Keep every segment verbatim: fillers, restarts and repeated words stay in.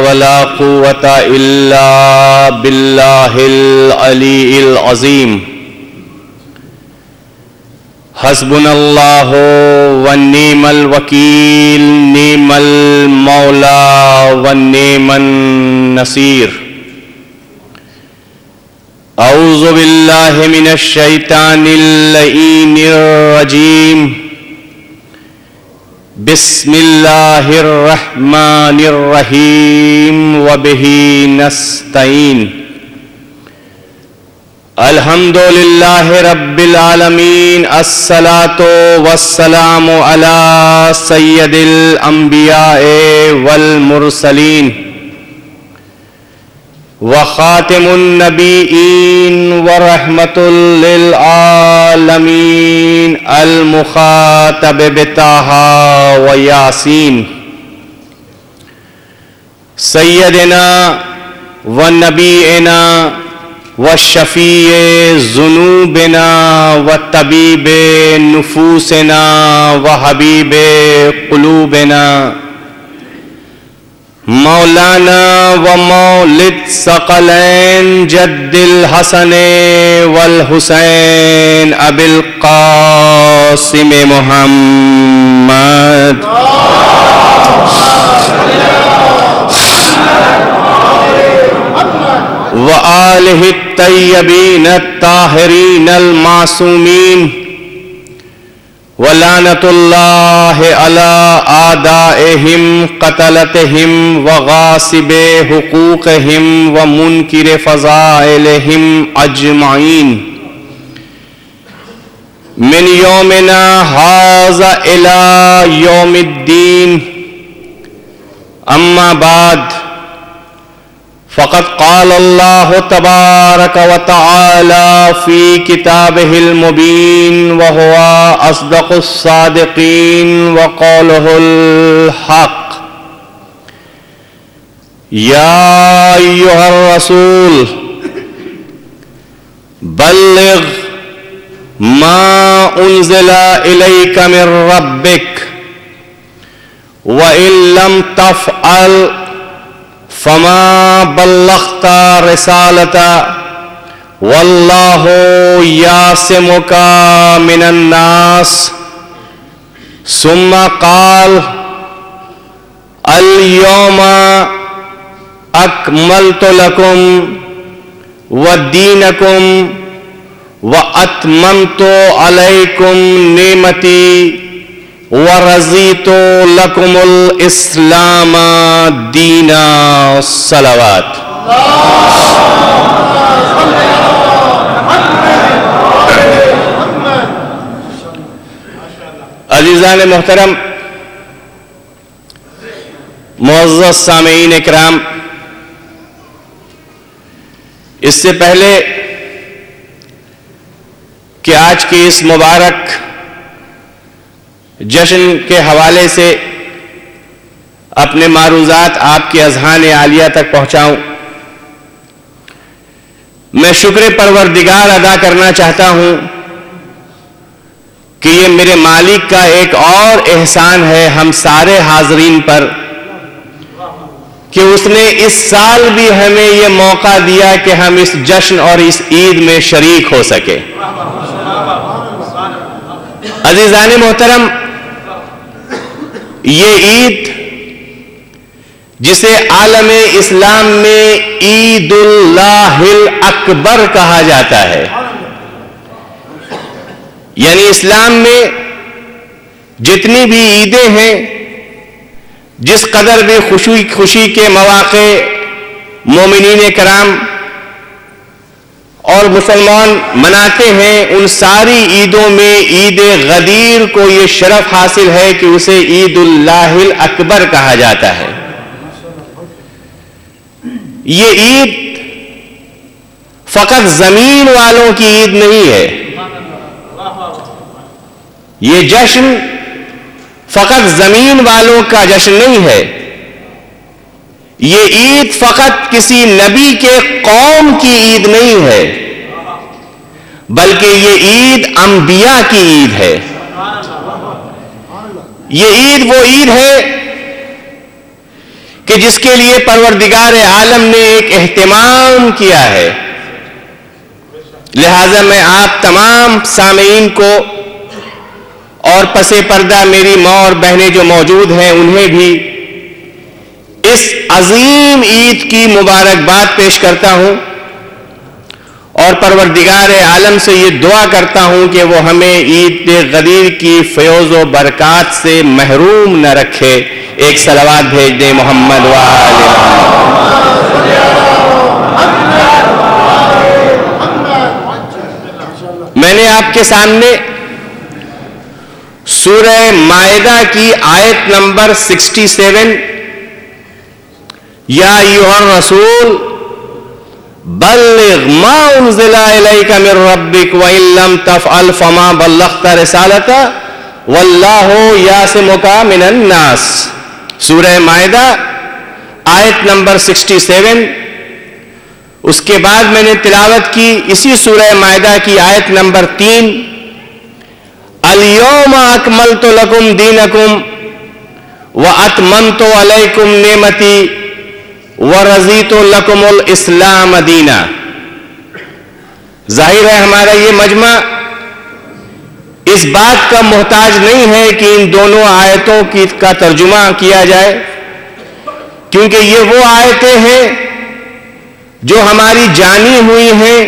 ولا قوة إلا بالله العلي العظيم. حسبنا الله ونعم الوكيل، نعم المولى ونعم النصير. أعوذ بالله من الشيطان اللعين الرجيم. بسم الله الرحمن الرحيم وبه نستعين. الحمد لله رب العالمين، الصلاة والسلام على سيد الأنبياء والمرسلين وخاتم النبيين ورحمة للعالمين المخاطب بطه وياسين سيدنا ونبينا وشفيع ذنوبنا وطبيب نفوسنا وحبيب قلوبنا مولانا ومولد ثقلين جد الحسن والحسين أبي القاسم محمد وآله الطيبين الطاهرين المعصومين ولعنة الله على أعدائهم قتلتهم وغاصب حقوقهم ومنكر فضائلهم أجمعين من يومنا هذا إلى يوم الدين. أما بعد، فقد قال الله تبارك وتعالى في كتابه المبين وهو أصدق الصادقين وقوله الحق: يا أيها الرسول بلغ ما أنزل إليك من ربك وإن لم تفعل فما بلغت رسالته والله يعصمك من الناس. ثم قال: اليوم أكملت لكم ودينكم وأتممت عليكم نعمتي ورضيت لكم الإسلام دينا. صلوات. عزیزان محترم، معزز سامعین اکرام، اس سے پہلے کہ آج کی اس مبارک جشن کے حوالے سے اپنے معروضات آپ کے اذہان عالیہ تک پہنچاؤں، میں شکر پروردگار ادا کرنا چاہتا ہوں کہ یہ میرے مالک کا ایک اور احسان ہے ہم سارے حاضرین پر کہ اس نے اس سال بھی ہمیں یہ موقع دیا کہ ہم اس جشن اور اس عید میں شریک ہو سکے. عزیزان محترم، یہ عید جسے عالم اسلام میں عید اللہ الاکبر کہا جاتا ہے، یعنی اسلام میں جتنی بھی عیدیں ہیں، جس قدر بھی خوشی خوشی کے مواقع مومنین کرام اور مسلمان مناتے ہیں، ان ساری عیدوں میں عید غدیر کو یہ شرف حاصل ہے کہ اسے عید اللہ الاکبر کہا جاتا ہے. یہ عید فقط زمین والوں کی عید نہیں ہے، یہ جشن فقط زمین والوں کا جشن نہیں ہے، یہ عید فقط کسی نبی کے قوم کی عید نہیں ہے، بلکہ یہ عید انبیاء کی عید ہے. یہ عید وہ عید ہے کہ جس کے لیے پروردگار عالم نے ایک اہتمام کیا ہے. لہذا میں آپ تمام سامعین کو اور پس پردہ میری ماں اور بہنیں جو موجود ہیں انہیں بھی اس عظیم عید کی مبارکباد پیش کرتا ہوں اور پروردگار عالم سے یہ دعا کرتا ہوں کہ وہ ہمیں عید غدیر کی فیض و برکات سے محروم نہ رکھے. ایک صلوات بھیج دیں محمد و آل محمد. میں نے آپ کے سامنے سورہ مائدہ کی آیت نمبر سکسٹی سیون یا ایھا الرسول بلغ ما انزل الیک من ربک وان لم تفعل فما بلغت رسالتہ واللہ یعصمک من الناس. سورہ مائدہ آیت نمبر سکسٹی سیون. اس کے بعد میں نے تلاوت کی اسی سورہ مائدہ کی آیت نمبر تین الیوم اکملت لکم دینکم واتممت علیکم نعمتی ورضیت لکم الاسلام دینا. ظاہر ہے ہمارا یہ مجمع اس بات کا محتاج نہیں ہے کہ ان دونوں آیتوں کی کا ترجمہ کیا جائے، کیونکہ یہ وہ آیتیں ہیں جو ہماری جانی ہوئی ہیں،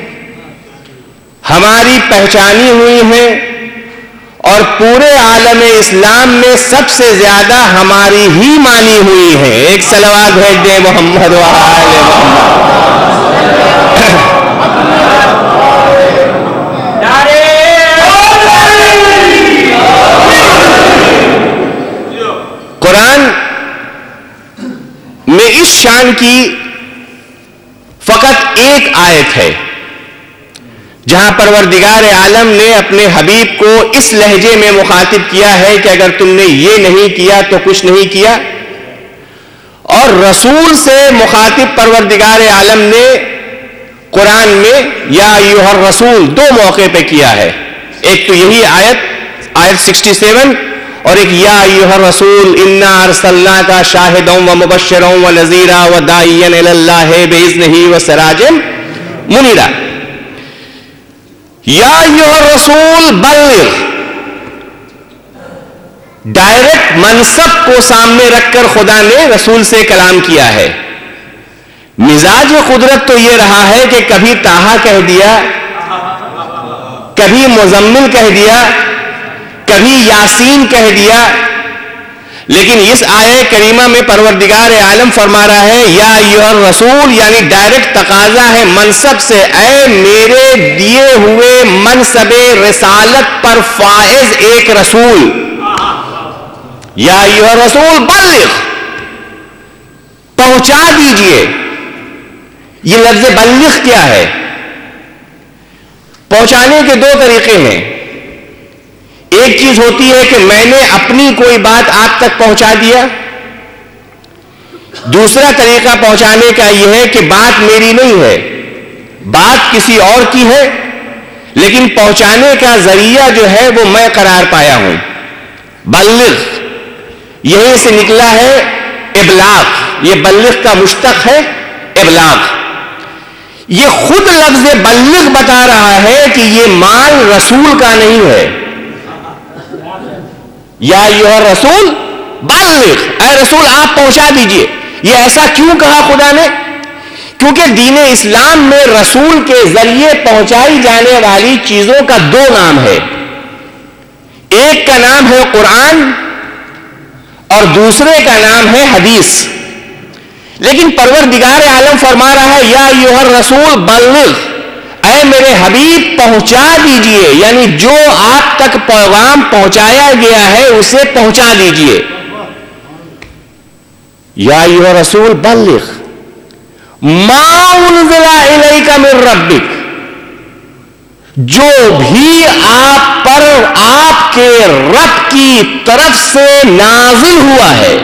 ہماری پہچانی ہوئی ہیں اور پورے عالم اسلام میں سب سے زیادہ ہماری ہی مانی ہوئی ہیں. ایک صلوات بھیج دیں محمد و آل محمد. قرآن میں اس شان کی فقط ایک آیت ہے جہاں پروردگار عالم نے اپنے حبیب کو اس لہجے میں مخاطب کیا ہے کہ اگر تم نے یہ نہیں کیا تو کچھ نہیں کیا، اور رسول سے مخاطب پروردگار عالم نے قرآن میں یا ایھا الرسول دو موقع پہ کیا ہے. ایک تو یہی آیت آیت سکسٹی سیون اور ایک یا ایھا الرسول انا ارسلناک شاہدا ومبشرا ونذیرا وداعیا الی اللہ باذنہ وسراجا منیرا. یا ایھا الرسول بلغ، ڈائریکٹ منصب کو سامنے رکھ کر خدا نے رسول سے کلام کیا ہے. مزاج قدرت تو یہ رہا ہے کہ کبھی طٰہٰ کہہ دیا، کبھی مزمل کہہ دیا، کبھی یاسین کہہ دیا، لیکن اس آیہ کریمہ میں پروردگار عالم فرما رہا ہے یا ایھا الرسول، یعنی ڈائریکٹ تقاضا ہے منصب سے، اے میرے دیے ہوئے منصب رسالت پر فائز ایک رسول. یا ایھا الرسول بلغ، پہنچا دیجئے. یہ لفظ بلغ کیا ہے؟ پہنچانے کے دو طریقے ہیں. ایک چیز ہوتی ہے کہ میں نے اپنی کوئی بات آپ تک پہنچا دیا. دوسرا طریقہ پہنچانے کا یہ ہے کہ بات میری نہیں ہے، بات کسی اور کی ہے، لیکن پہنچانے کا ذریعہ جو ہے وہ میں قرار پایا ہوں. بلغ یہیں سے نکلا ہے ابلاغ. یہ بلغ کا مشتق ہے ابلاغ. یہ خود لفظ بلغ بتا رہا ہے کہ یہ مال رسول کا نہیں ہے. یا ایھا الرسول بلغ، اے رسول آپ پہنچا دیجئے. یہ ایسا کیوں کہا خدا نے؟ کیونکہ دین اسلام میں رسول کے ذریعے پہنچائی جانے والی چیزوں کا دو نام ہے. ایک کا نام ہے قرآن اور دوسرے کا نام ہے حدیث. لیکن پروردگار عالم فرما رہا ہے یا ایھا الرسول بلغ، اے میرے حبیب پہنچا دیجئے، یعنی جو آپ تک پیغام پہنچایا گیا ہے اسے پہنچا دیجئے. یا ایھا الرسول بلغ ما انزل الیک من ربک، جو بھی آپ پر آپ کے رب کی طرف سے نازل ہوا ہے.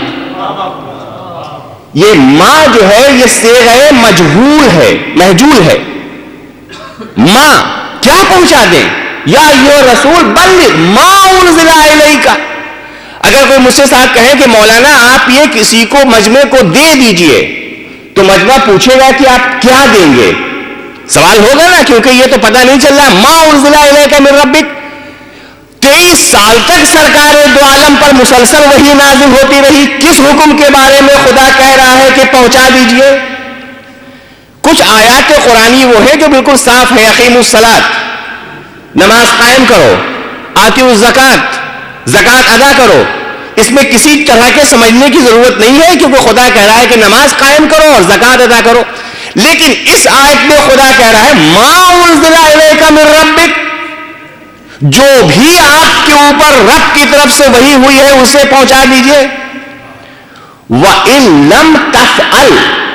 یہ ما جو ہے یہ صیغہ مجہول ہے، محجول ہے. ما کیا پہنچا دیں؟ یا ایھا الرسول بلغ ما انزل الیک، اگر کوئی مجھ سے صاحب کہے کہ مولانا آپ یہ کسی کو مجمع کو دے دیجئے, تو مجمع پوچھے گا کہ آپ کیا دیں گے؟ سوال ہوگا نا, کیونکہ یہ تو پتہ نہیں چل رہا. ما انزل الیک من ربک, تیئیس سال تک سرکار دو عالم پر مسلسل وحی نازل ہوتی رہی. کس حکم کے بارے میں خدا کہہ رہا ہے کہ پہنچا دیجئے؟ کچھ آیات قرآنی وہ ہے جو بالکل صاف ہے. اقیموا الصلاۃ, نماز قائم کرو. آتیوا الزکات, زکات ادا کرو. اس میں کسی طرح کے سمجھنے کی ضرورت نہیں ہے, کیونکہ خدا کہہ رہا ہے کہ نماز قائم کرو اور زکات ادا کرو. لیکن اس آیت میں خدا کہہ رہا ہے ما انزل الیک من ربک, جو بھی آپ کے اوپر رب کی طرف سے وحی ہوئی ہے اسے پہنچا دیجئے. وَإِن لَمْ تَفْعَلْ,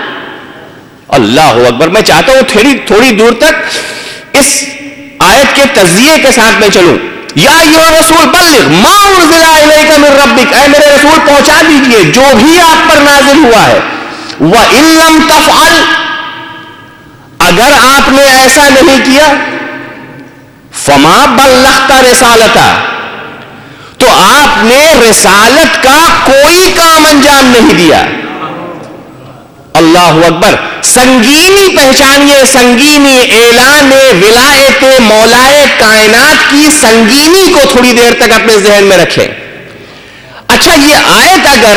اللہ اکبر. میں چاہتا ہوں تھوڑی تھوڑی دور تک اس آیت کے تجزیے کے ساتھ میں چلوں. یا ایھا رسول بلغ ما انزل الیک من ربک, اے میرے رسول پہنچا دیجئے جو بھی آپ پر نازل ہوا ہے. وَإِن لَمْ تَفْعَلْ, اگر آپ نے ایسا نہیں کیا, فما بلغت رسالتا, تو آپ نے رسالت کا کوئی کام انجام نہیں دیا. اللہ اکبر. سنگینی پہچانیے, سنگینی اعلان ولایت مولائے کائنات کی سنگینی کو تھوڑی دیر تک اپنے ذہن میں رکھیں. اچھا, یہ آیت اگر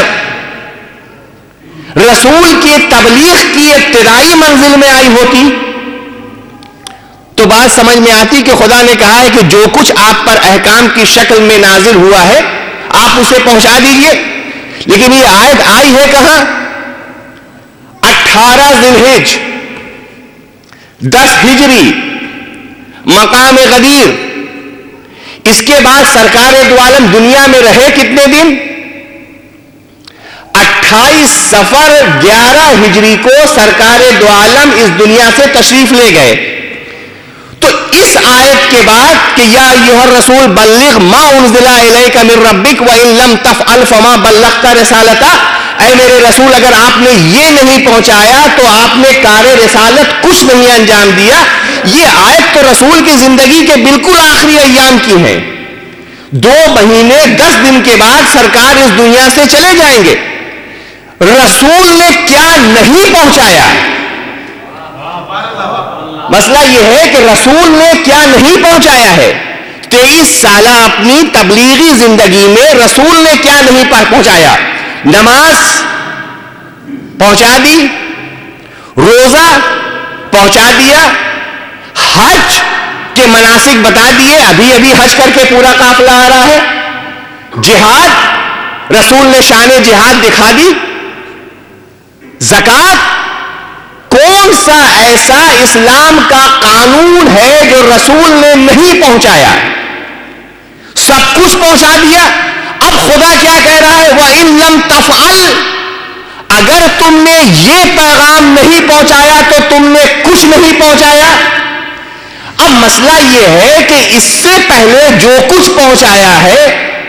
رسول کی تبلیغ کی ابتدائی منزل میں آئی ہوتی تو بات سمجھ میں آتی کہ خدا نے کہا ہے کہ جو کچھ آپ پر احکام کی شکل میں نازل ہوا ہے آپ اسے پہنچا دیجئے. لیکن یہ آیت آئی ہے کہاں؟ اٹھارہ ذی الحج, دس ہجری, مقام غدیر. اس کے بعد سرکار دو عالم دنیا میں رہے کتنے دن؟ اٹھائیس سفر گیارہ ہجری کو سرکار دو عالم اس دنیا سے تشریف لے گئے. تو اس آیت کے بعد کہ یا ایھا الرسول بلغ ما انزل الیک من ربک وان لم تفعل فما بلغت رسالتا, اے میرے رسول اگر آپ نے یہ نہیں پہنچایا تو آپ نے کار رسالت کچھ نہیں انجام دیا. یہ آیت تو رسول کی زندگی کے بالکل آخری ایام کی ہے. دو مہینے دس دن کے بعد سرکار اس دنیا سے چلے جائیں گے. رسول نے کیا نہیں پہنچایا؟ مسئلہ یہ ہے کہ رسول نے کیا نہیں پہنچایا ہے. تیئیس سالہ اپنی تبلیغی زندگی میں رسول نے کیا نہیں پہنچایا؟ نماز پہنچا دی, روزہ پہنچا دیا, حج کے مناسک بتا دیے, ابھی ابھی حج کر کے پورا قافلہ آ رہا ہے. جہاد, رسول نے شان جہاد دکھا دی. زکات, کون سا ایسا اسلام کا قانون ہے جو رسول نے نہیں پہنچایا؟ سب کچھ پہنچا دیا. اب خدا کیا کہہ رہا ہے؟ وَإِن لَمْ تَفْعَلْ, اگر تم نے یہ پیغام نہیں پہنچایا تو تم نے کچھ نہیں پہنچایا. اب مسئلہ یہ ہے کہ اس سے پہلے جو کچھ پہنچایا ہے,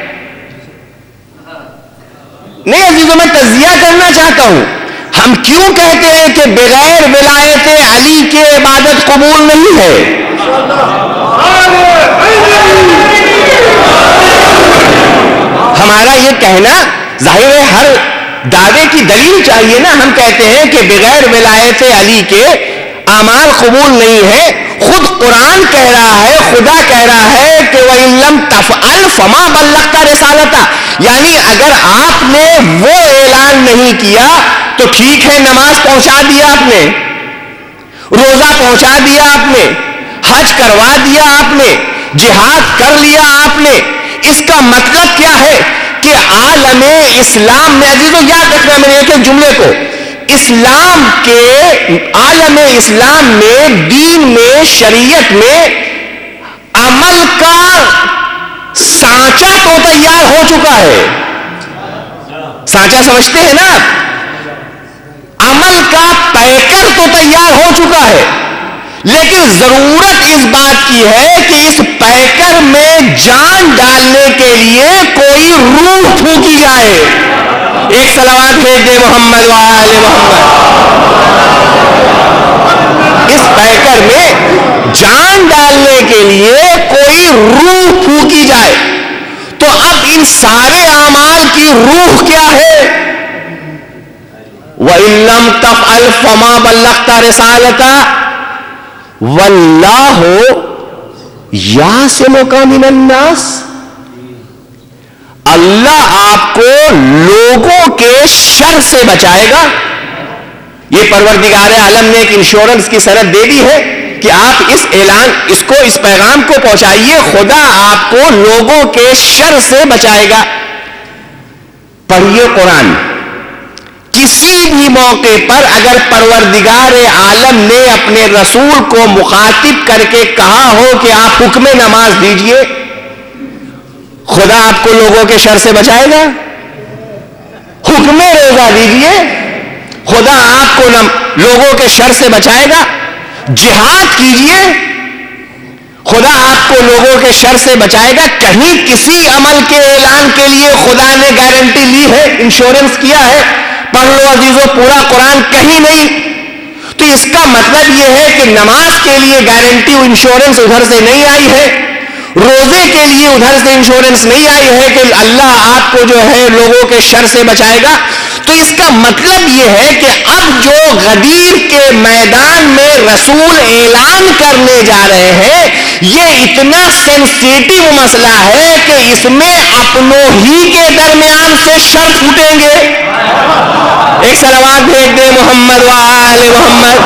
نہیں عزیزوں میں تجزیہ کرنا چاہتا ہوں. ہم کیوں کہتے ہیں کہ بغیر ولایت علی کے عبادت قبول نہیں ہے؟ ہمارا یہ کہنا ظاہر ہے ہر دعوے کی دلیل چاہیے نا. ہم کہتے ہیں کہ بغیر ولایت علی کے اعمال قبول نہیں ہے. خود قرآن کہہ رہا ہے, خدا کہہ رہا ہے کہ وَإِن لَمْ تَفْعَلْ فَمَا بَلَّغْتَ رِسَالَتَا, یعنی اگر آپ نے وہ اعلان نہیں کیا تو ٹھیک ہے, نماز پہنچا دیا آپ نے, روزہ پہنچا دیا آپ نے, حج کروا دیا آپ نے, جہاد کر لیا آپ نے. اس کا مطلب کیا ہے کہ عالم اسلام میں, عزیزو یاد رکھنا میرے ایک ایک جملے کو, اسلام کے عالم اسلام میں, دین میں, شریعت میں عمل کا سانچہ تو تیار ہو چکا ہے. سانچہ سمجھتے ہیں نا, عمل کا پیکر تو تیار ہو چکا ہے. لیکن ضرورت اس بات کی ہے کہ اس پیکر میں جان ڈالنے کے لیے کوئی روح پھونکی جائے. ایک صلوات بھیج دے محمد و آل محمد. اس پیکر میں جان ڈالنے کے لیے کوئی روح پھونکی جائے. تو اب ان سارے اعمال کی روح کیا ہے؟ وَإِن لَّمْ تَفْعَلْ فَمَا بَلَّغْتَ رِسَالَتَهُ وَاللَّهُ يَعْصِمُكَ مِنَ النَّاسِ. اللہ آپ کو لوگوں کے شر سے بچائے گا. یہ پروردگار عالم نے ایک انشورنس کی سند دے دی ہے کہ آپ اس اعلان اس کو اس پیغام کو پہنچائیے، خدا آپ کو لوگوں کے شر سے بچائے گا. پڑھیے قرآن. کسی بھی موقع پر اگر پروردگار عالم نے اپنے رسول کو مخاطب کر کے کہا ہو کہ آپ حکم نماز دیجئے، خدا آپ کو لوگوں کے شر سے بچائے گا. حکم روزہ دیجئے، خدا آپ کو لوگوں کے شر سے بچائے گا. جہاد کیجئے، خدا آپ کو لوگوں کے شر سے بچائے گا. کہیں کسی عمل کے اعلان کے لیے خدا نے گارنٹی لی ہے، انشورنس کیا ہے؟ پڑھ لو عزیزو پورا قرآن، کہیں نہیں. تو اس کا مطلب یہ ہے کہ نماز کے لیے گارنٹی انشورنس ادھر سے نہیں آئی ہے، روزے کے لیے ادھر سے انشورنس نہیں آئی ہے کہ اللہ آپ کو جو ہے لوگوں کے شر سے بچائے گا. تو اس کا مطلب یہ ہے کہ اب جو غدیر کے میدان میں رسول اعلان کرنے جا رہے ہیں، یہ اتنا سینسیٹیو مسئلہ ہے کہ اس میں اپنوں ہی کے درمیان سے شر پھوٹیں گے. ایک صلوات بھیج دے محمد و آل محمد.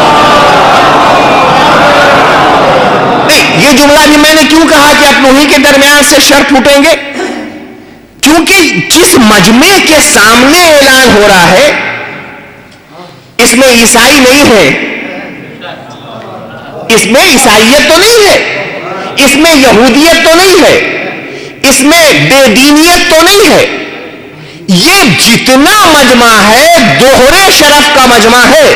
یہ جملہ بھی میں نے کیوں کہا کہ اپنوں ہی کے درمیان سے شر پھوٹیں گے؟ کیونکہ جس مجمع کے سامنے اعلان ہو رہا ہے اس میں عیسائی نہیں ہے، اس میں عیسائیت تو نہیں ہے، اس میں یہودیت تو نہیں ہے، اس میں بے دینیت تو نہیں ہے. یہ جتنا مجمع ہے دوہرے شرف کا مجمع ہے.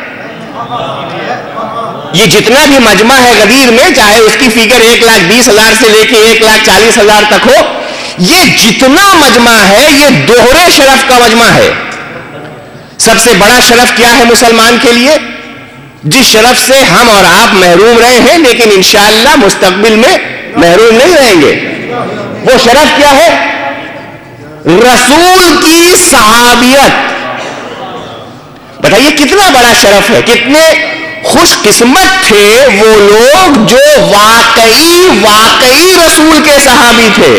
یہ جتنا بھی مجمع ہے غدیر میں، چاہے اس کی فگر ایک لاکھ بیس ہزار سے لے کے ایک لاکھ چالیس ہزار تک ہو، یہ جتنا مجمع ہے یہ دوہرے شرف کا مجمع ہے. سب سے بڑا شرف کیا ہے مسلمان کے لیے؟ جس شرف سے ہم اور آپ محروم رہے ہیں لیکن انشاءاللہ مستقبل میں محروم نہیں رہیں گے. وہ شرف کیا ہے؟ رسول کی صحابیت. بتائیے کتنا بڑا شرف ہے. کتنے خوش قسمت تھے وہ لوگ جو واقعی واقعی رسول کے صحابی تھے.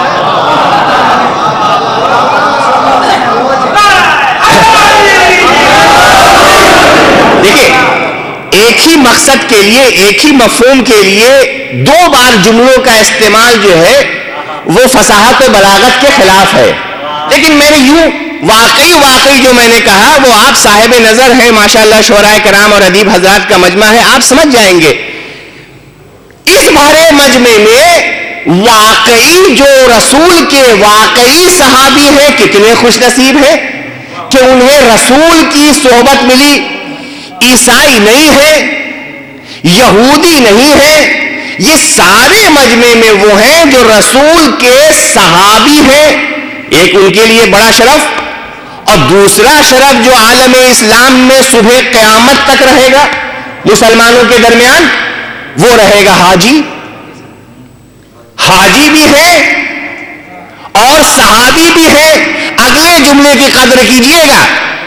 دیکھیں، ایک ہی مقصد کے لیے، ایک ہی مفہوم کے لیے دو بار جملوں کا استعمال جو ہے وہ فصاحت و بلاغت کے خلاف ہے. لیکن میں نے یوں واقعی واقعی جو میں نے کہا وہ آپ صاحب نظر ہیں، ماشاءاللہ شعراء کرام اور ادیب حضرات کا مجمع ہے، آپ سمجھ جائیں گے. اس بھرے مجمع میں واقعی جو رسول کے واقعی صحابی ہیں کتنے خوش نصیب ہیں کہ انہیں رسول کی صحبت ملی. عیسائی نہیں ہے، یہودی نہیں ہے، یہ سارے مجمع میں وہ ہیں جو رسول کے صحابی ہیں. ایک ان کے لیے بڑا شرف، اور دوسرا شرف جو عالم اسلام میں صبح قیامت تک رہے گا مسلمانوں کے درمیان، وہ رہے گا حاجی. حاجی بھی ہے اور صحابی بھی ہے. اگلے جملے کی قدر کیجئے گا.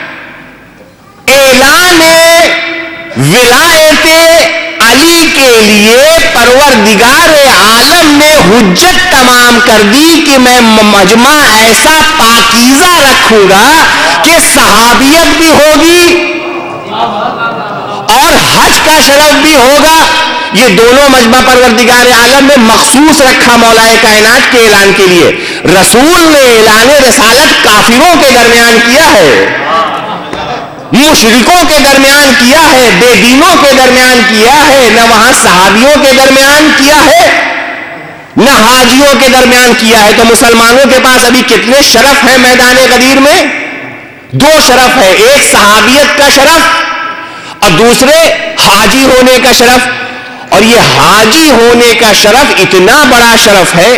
اعلان ولایت علی کے لیے پروردگار عالم نے حجت تمام کر دی کہ میں مجمع ایسا پاکیزہ رکھوں گا کہ صحابیت بھی ہوگی اور حج کا شرف بھی ہوگا. یہ دونوں مجمع پروردگار عالم نے مخصوص رکھا مولا کائنات کے اعلان کے لیے. رسول نے اعلان رسالت کافروں کے درمیان کیا ہے، مشرکوں کے درمیان کیا ہے، بے دینوں کے درمیان کیا ہے، نہ وہاں صحابیوں کے درمیان کیا ہے نہ حاجیوں کے درمیان کیا ہے. تو مسلمانوں کے پاس ابھی کتنے شرف ہیں میدان غدیر میں؟ دو شرف ہے، ایک صحابیت کا شرف اور دوسرے حاجی ہونے کا شرف. اور یہ حاجی ہونے کا شرف اتنا بڑا شرف ہے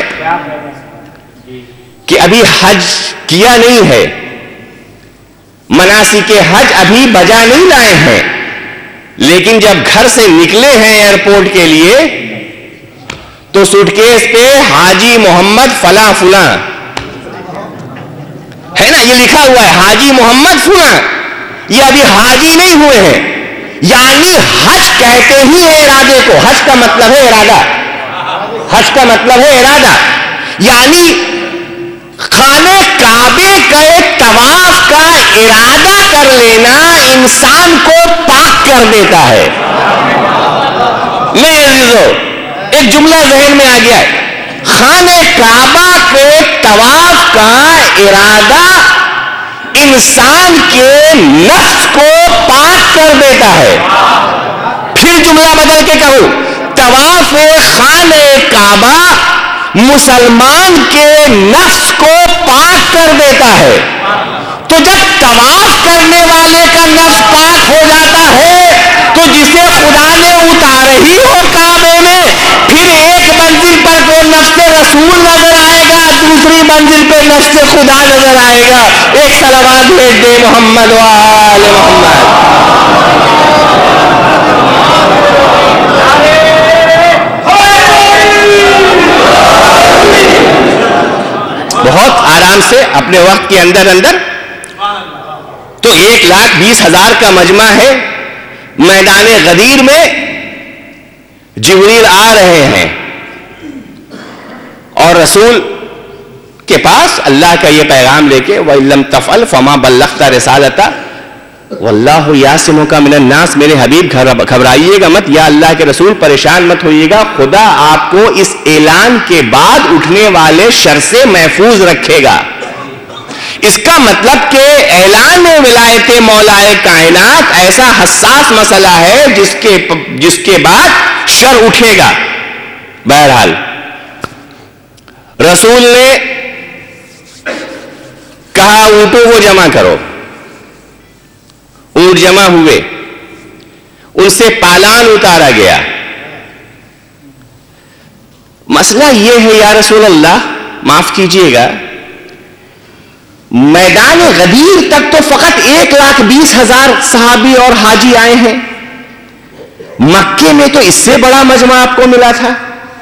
کہ ابھی حج کیا نہیں ہے، مناسک حج ابھی بجا نہیں لائے ہیں، لیکن جب گھر سے نکلے ہیں ایئرپورٹ کے لیے تو سوٹ کیس پہ حاجی محمد فلاں فلاں یہ لکھا ہوا ہے حاجی محمد فلاں، یہ ابھی حاجی نہیں ہوئے ہیں، یعنی حج کہتے ہی ہے ارادے کو، حج کا مطلب ہے ارادہ، حج کا مطلب ہے ارادہ، یعنی خانہ کعبے کے طواف کا ارادہ کر لینا انسان کو پاک کر دیتا ہے۔ میں ایک جملہ ذہن میں آ گیا ہے، خانہ کعبہ کے طواف کا ارادہ انسان کے نفس کو پاک کر دیتا ہے۔ پھر جملہ بدل کے کہوں، طواف خانہ کعبہ مسلمان کے نفس کو پاک کر دیتا ہے۔ تو جب طواف کرنے والے کا نفس پاک ہو جاتا ہے تو جسے خدا نے اتارے ہی ہو کعبے میں، پھر ایک منزل پر تو نفس رسول نظر آئے گا، دوسری منزل پہ نفس خدا نظر آئے گا۔ ایک صلوات بھیج دے محمد و آل محمد۔ بہت آرام سے اپنے وقت کے اندر اندر تو ایک لاکھ بیس ہزار کا مجمع ہے، میدان غدیر میں جبریل آ رہے ہیں اور رسول کے پاس اللہ کا یہ پیغام لے کے وَإِن لَمْ تَفْعَلْ فَمَا بَلَّغْتَ رِسَالَتَهُ وَاللَّهُ يَعْصِمُكَ مِنَ النَّاسِ، میرے حبیب گھبرائیے گا مت، یا اللہ کے رسول پریشان مت ہوئیے گا، خدا آپ کو اس اعلان کے بعد اٹھنے والے شر سے محفوظ رکھے گا۔ اس کا مطلب کہ اعلان ولایت مولائے کائنات ایسا حساس مسئلہ ہے جس کے جس کے بعد شر اٹھے گا۔ بہرحال رسول نے کہا اونٹوں کو جمع کرو، اونٹ جمع ہوئے، ان سے پالان اتارا گیا۔ مسئلہ یہ ہے یا رسول اللہ معاف کیجئے گا، میدان غدیر تک تو فقط ایک لاکھ بیس ہزار صحابی اور حاجی آئے ہیں، مکے میں تو اس سے بڑا مجمع آپ کو ملا تھا۔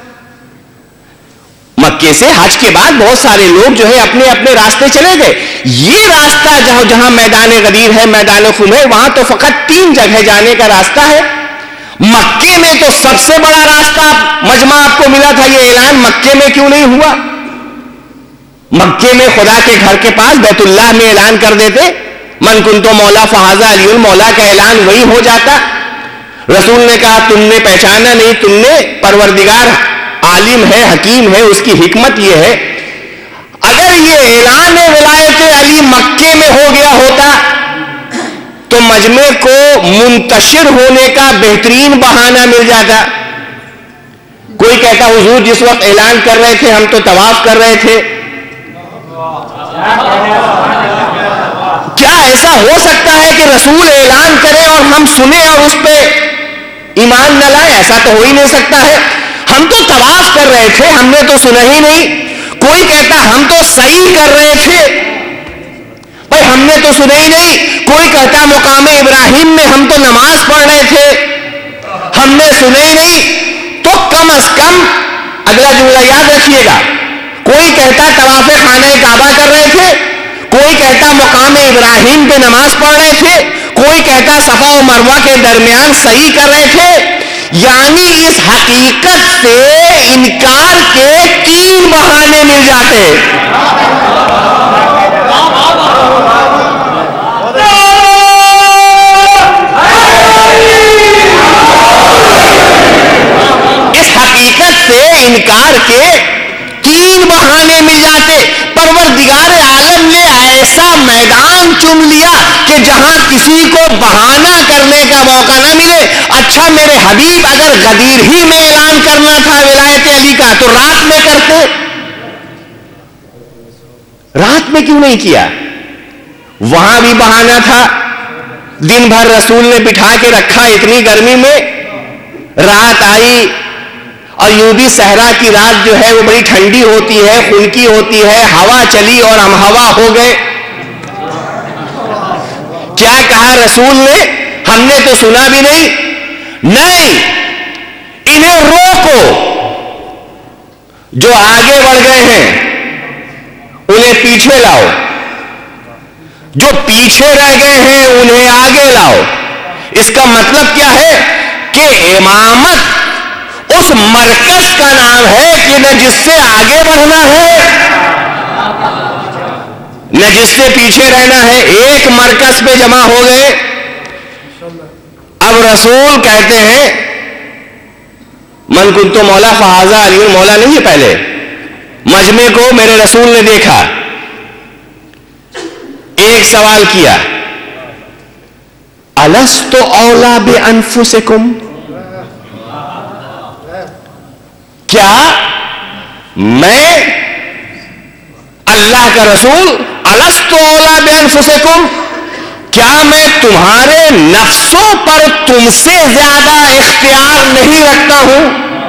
مکے سے حج کے بعد بہت سارے لوگ جو ہے اپنے اپنے راستے چلے گئے، یہ راستہ جہاں جہاں میدان غدیر ہے، میدان خم ہے، وہاں تو فقط تین جگہ جانے کا راستہ ہے۔ مکے میں تو سب سے بڑا راستہ مجمع آپ کو ملا تھا، یہ اعلان مکے میں کیوں نہیں ہوا؟ مکے میں خدا کے گھر کے پاس بیت اللہ میں اعلان کر دیتے، من کنتو مولا فہذا علی المولا کا اعلان وہی ہو جاتا۔ رسول نے کہا تم نے پہچانا نہیں، تم نے پروردگار عالم ہے، حکیم ہے، اس کی حکمت یہ ہے، اگر یہ اعلان ولایت علی مکے میں ہو گیا ہوتا تو مجمع کو منتشر ہونے کا بہترین بہانہ مل جاتا۔ کوئی کہتا حضور جس وقت اعلان کر رہے تھے ہم تو طواف کر رہے تھے۔ کیا ایسا ہو سکتا ہے کہ رسول اعلان کرے اور ہم سنیں اور اس پہ ایمان نہ لائیں؟ ایسا تو ہو ہی نہیں سکتا ہے۔ ہم تو طواف کر رہے تھے، ہم نے تو سنا ہی نہیں۔ کوئی کہتا ہم تو سعی کر رہے تھے، بھائی ہم نے تو سنا ہی نہیں۔ کوئی کہتا مقام ابراہیم میں ہم تو نماز پڑھ رہے تھے، ہم نے سنا ہی نہیں۔ تو کم از کم اگلا جملہ یاد رکھیے گا، کوئی کہتا طواف خانہ کعبہ کر رہے تھے، کوئی کہتا مقام ابراہیم پہ نماز پڑھ رہے تھے، کوئی کہتا صفا و مروہ کے درمیان سعی کر رہے تھے، یعنی اس حقیقت سے انکار کے تین بہانے مل جاتے۔ اس حقیقت سے انکار کے تین بہانے مل جاتے۔ پروردگار عالم نے ایسا میدان چن لیا کہ جہاں کسی کو بہانہ کرنے کا موقع نہ ملے۔ اچھا میرے حبیب اگر غدیر ہی میں اعلان کرنا تھا ولایت علی کا تو رات میں کرتے، رات میں کیوں نہیں کیا؟ وہاں بھی بہانہ تھا، دن بھر رسول نے بٹھا کے رکھا اتنی گرمی میں، رات آئی اور یوں بھی صحرا کی رات جو ہے وہ بڑی ٹھنڈی ہوتی ہے، خنکی ہوتی ہے، ہوا چلی اور ہم ہوا ہو گئے۔ کیا کہا رسول نے؟ ہم نے تو سنا بھی نہیں۔ نہیں، انہیں روکو، جو آگے بڑھ گئے ہیں انہیں پیچھے لاؤ۔ جو پیچھے رہ گئے ہیں انہیں آگے لاؤ. اس کا مطلب کیا ہے کہ امامت اس مرکز کا نام ہے کہ نہ جس سے آگے بڑھنا ہے نہ جس سے پیچھے رہنا ہے. ایک مرکز پہ جمع ہو گئے. اب رسول کہتے ہیں من کنتو مولا فہذا علی مولا. نہیں ہے پہلے مجمع کو میرے رسول نے دیکھا, ایک سوال کیا, الست اولا بانفسکم, کیا میں اللہ کا رسول الست اولا بانفسکم, کیا میں تمہارے نفسوں پر تم سے زیادہ اختیار نہیں رکھتا ہوں؟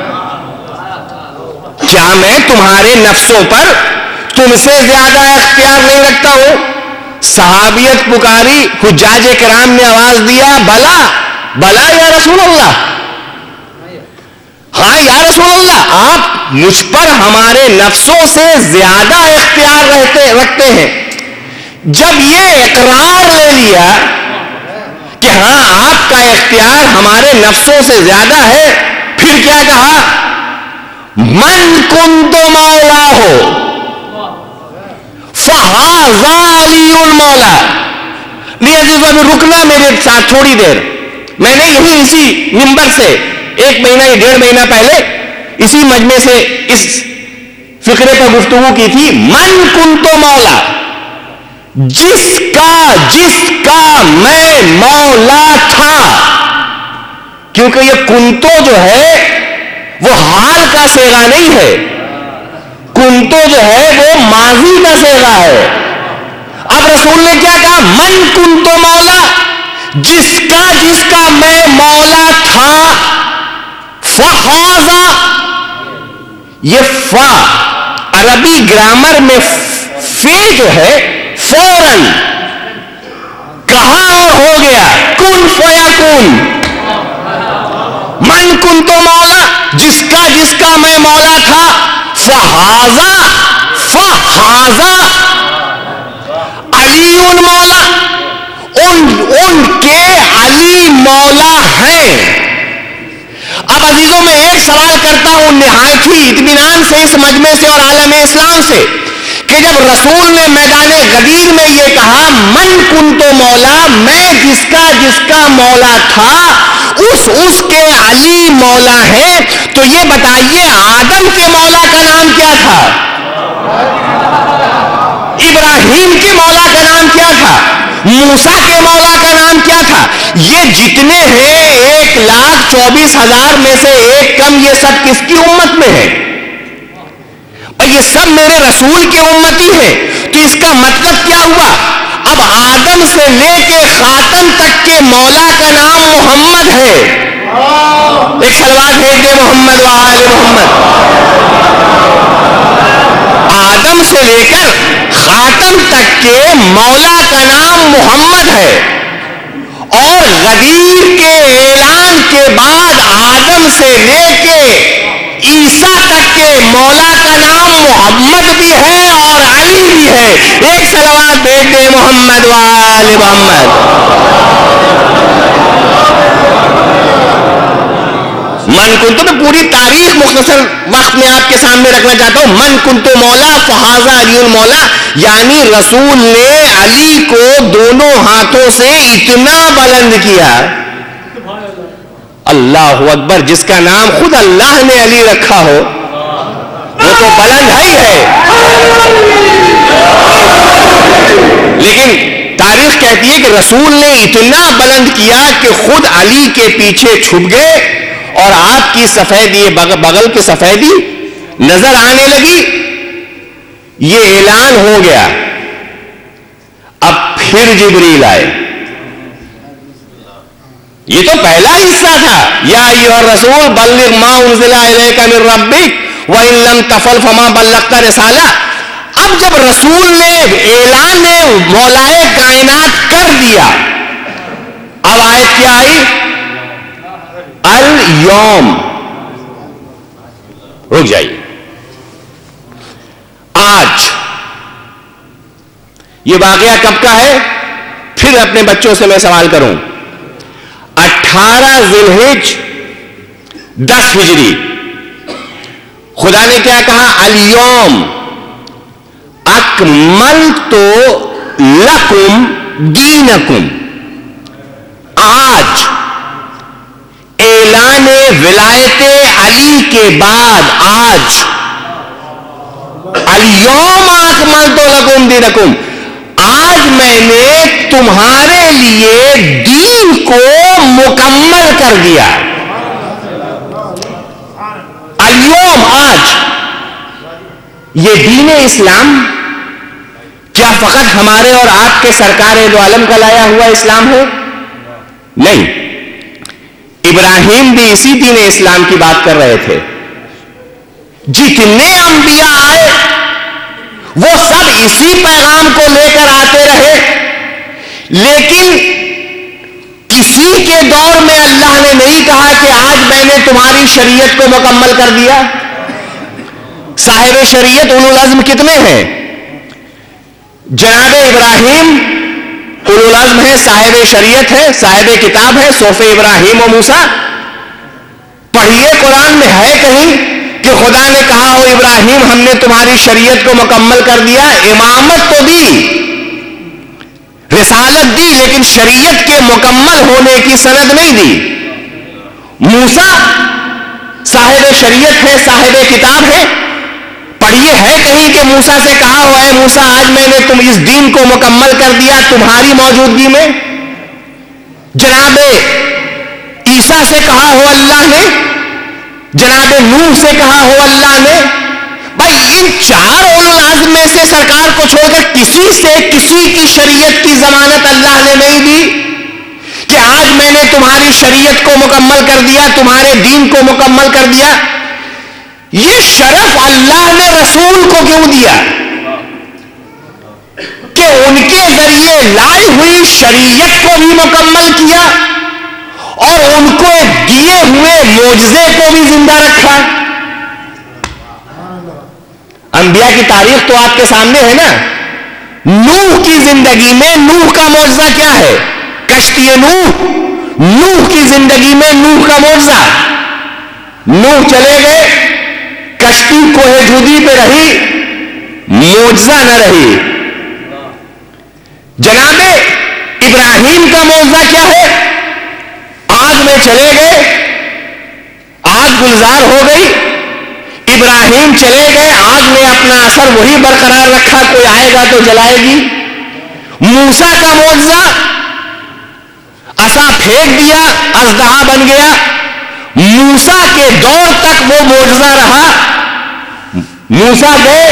کیا میں تمہارے نفسوں پر تم سے زیادہ اختیار نہیں رکھتا ہوں؟ صحابیت پکاری, حجاج کرام نے آواز دیا بلا بلا یا رسول اللہ, ہاں یا رسول اللہ, آپ مجھ پر ہمارے نفسوں سے زیادہ اختیار رہتے رکھتے ہیں. جب یہ اقرار لے لیا کہ ہاں آپ کا اختیار ہمارے نفسوں سے زیادہ ہے, پھر کیا کہا, من کنت مولا ہو فہذا علی المولا. نہیں عزیز ابھی رکنا میرے ساتھ تھوڑی دیر. میں نے یہی اسی ممبر سے ایک مہینہ یا ڈیڑھ مہینہ پہلے اسی مجمع سے اس فقرے پر گفتگو کی تھی. من کنتو مولا, جس کا جس کا میں مولا تھا. کیونکہ یہ کنتو جو ہے وہ حال کا صیغہ نہیں ہے, کنتو جو ہے وہ ماضی کا صیغہ ہے. اب رسول نے کیا کہا, من کنتو مولا, جس کا جس کا میں مولا تھا. فہذا, یہ فا عربی گرامر میں فے جو ہے فوراً کہا اور ہو گیا, کن فیکون. من کنتو مولا, جس کا جس کا میں مولا تھا. فہذا فہذا علی مولا, ان ان کے علی مولا ہیں. اب عزیزوں میں ایک سوال کرتا ہوں نہایت ہی اطمینان سے اس مجمع سے اور عالم اسلام سے, کہ جب رسول نے میدان غدیر میں یہ کہا من کنتو مولا, میں جس کا جس کا مولا تھا اس اس کے علی مولا ہیں, تو یہ بتائیے آدم کے مولا کا نام کیا تھا؟ ابراہیم کے مولا کا نام کیا تھا؟ موسیٰ کے مولا کا نام کیا تھا؟ یہ جتنے ہیں ایک لاکھ چوبیس ہزار میں سے ایک کم, یہ سب کس کی امت میں ہے؟ اور یہ سب میرے رسول کے امتی ہیں. تو اس کا مطلب کیا ہوا؟ اب آدم سے لے کے خاتم تک کے مولا کا نام محمد ہے. ایک سلوات بھیج دے محمد و آل محمد. آدم سے لے کر خاتم تک کے مولا کا نام محمد ہے, اور غدیر کے اعلان کے بعد آدم سے لے کے عیسیٰ تک کے مولا کا نام محمد بھی ہے اور علی بھی ہے. ایک سلوات بھیج دے محمد و آل محمد. من کنتو, میں پوری تاریخ مختصر وقت میں آپ کے سامنے رکھنا چاہتا ہوں. من کنتو مولا فہذا علی المولا, یعنی رسول نے علی کو دونوں ہاتھوں سے اتنا بلند کیا. اللہ اکبر, جس کا نام خود اللہ نے علی رکھا ہو وہ تو بلند ہی ہے. لیکن تاریخ کہتی ہے کہ رسول نے اتنا بلند کیا کہ خود علی کے پیچھے چھپ گئے اور آپ کی سفیدی, بغل کی سفیدی نظر آنے لگی. یہ اعلان ہو گیا. اب پھر جبریل آئے. یہ تو پہلا حصہ تھا, یا ایھا الرسول بلغ ما انزل الیک من ربک وان لم تفعل فما بلغت رسالہ. اب جب رسول نے اعلان مولائے کائنات کر دیا, اب آیت کیا آئی؟ الیوم. رک جائیے, آج. یہ واقعہ کب کا ہے؟ پھر اپنے بچوں سے میں سوال کروں. اٹھارہ ذی الحج دس ہجری خدا نے کیا کہا؟ الیوم اکملت لکم دینکم. آج اعلان ولایت علی کے بعد آج الیوم اکملت لکم دینکم، آج میں نے تمہارے لیے دین کو مکمل کر دیا. الیوم آج. یہ دین اسلام کیا فقط ہمارے اور آپ کے سرکار دو عالم کا لایا ہوا اسلام ہے؟ نہیں. ابراہیم بھی اسی دین اسلام کی بات کر رہے تھے. جتنے انبیاء آئے وہ سب اسی پیغام کو لے کر آتے رہے، لیکن کسی کے دور میں اللہ نے نہیں کہا کہ آج میں نے تمہاری شریعت کو مکمل کر دیا. صاحب شریعت اولو العزم کتنے ہیں؟ جناب ابراہیم اولو العزم ہے، صاحب شریعت ہے، صاحب کتاب ہے، صحف ابراہیم و موسیٰ. پڑھیے قرآن میں ہے کہیں کہ خدا نے کہا ہو ابراہیم ہم نے تمہاری شریعت کو مکمل کر دیا؟ امامت تو دی، رسالت دی، لیکن شریعت کے مکمل ہونے کی سند نہیں دی. موسیٰ صاحب شریعت ہے، صاحب کتاب ہے. پڑھیے ہے کہیں کہ موسیٰ سے کہا ہوا ہے موسیٰ آج میں نے تم اس دین کو مکمل کر دیا تمہاری موجودگی میں؟ جناب عیسیٰ سے کہا ہو اللہ نے، جناب نوح سے کہا ہو اللہ نے. بھائی ان چار اولو العزم میں سے سرکار کو چھوڑ کر کسی سے کسی کی شریعت کی ضمانت اللہ نے نہیں دی کہ آج میں نے تمہاری شریعت کو مکمل کر دیا، تمہارے دین کو مکمل کر دیا. یہ شرف اللہ نے رسول کو کیوں دیا کہ ان کے ذریعے لائی ہوئی شریعت کو بھی مکمل کیا اور ان کو دیے ہوئے معجزے کو بھی زندہ رکھا. انبیاء کی تاریخ تو آپ کے سامنے ہے نا. نوح کی زندگی میں نوح کا معجزہ کیا ہے؟ کشتی نوح. نوح کی زندگی میں نوح کا معجزہ. نوح چلے گئے، کشتی کوہ جودی پہ رہی، معجزہ نہ رہی. جناب ابراہیم کا معجزہ کیا ہے؟ آگ میں چلے گئے، آگ گلزار ہو گئی. ابراہیم چلے گئے، آگ نے اپنا اثر وہی برقرار رکھا، کوئی آئے گا تو جلائے گی. موسیٰ کا معجزہ، عصا پھینک دیا، اژدہا بن گیا. موسیٰ کے دور تک وہ معجزہ رہا. موسیٰ گئے،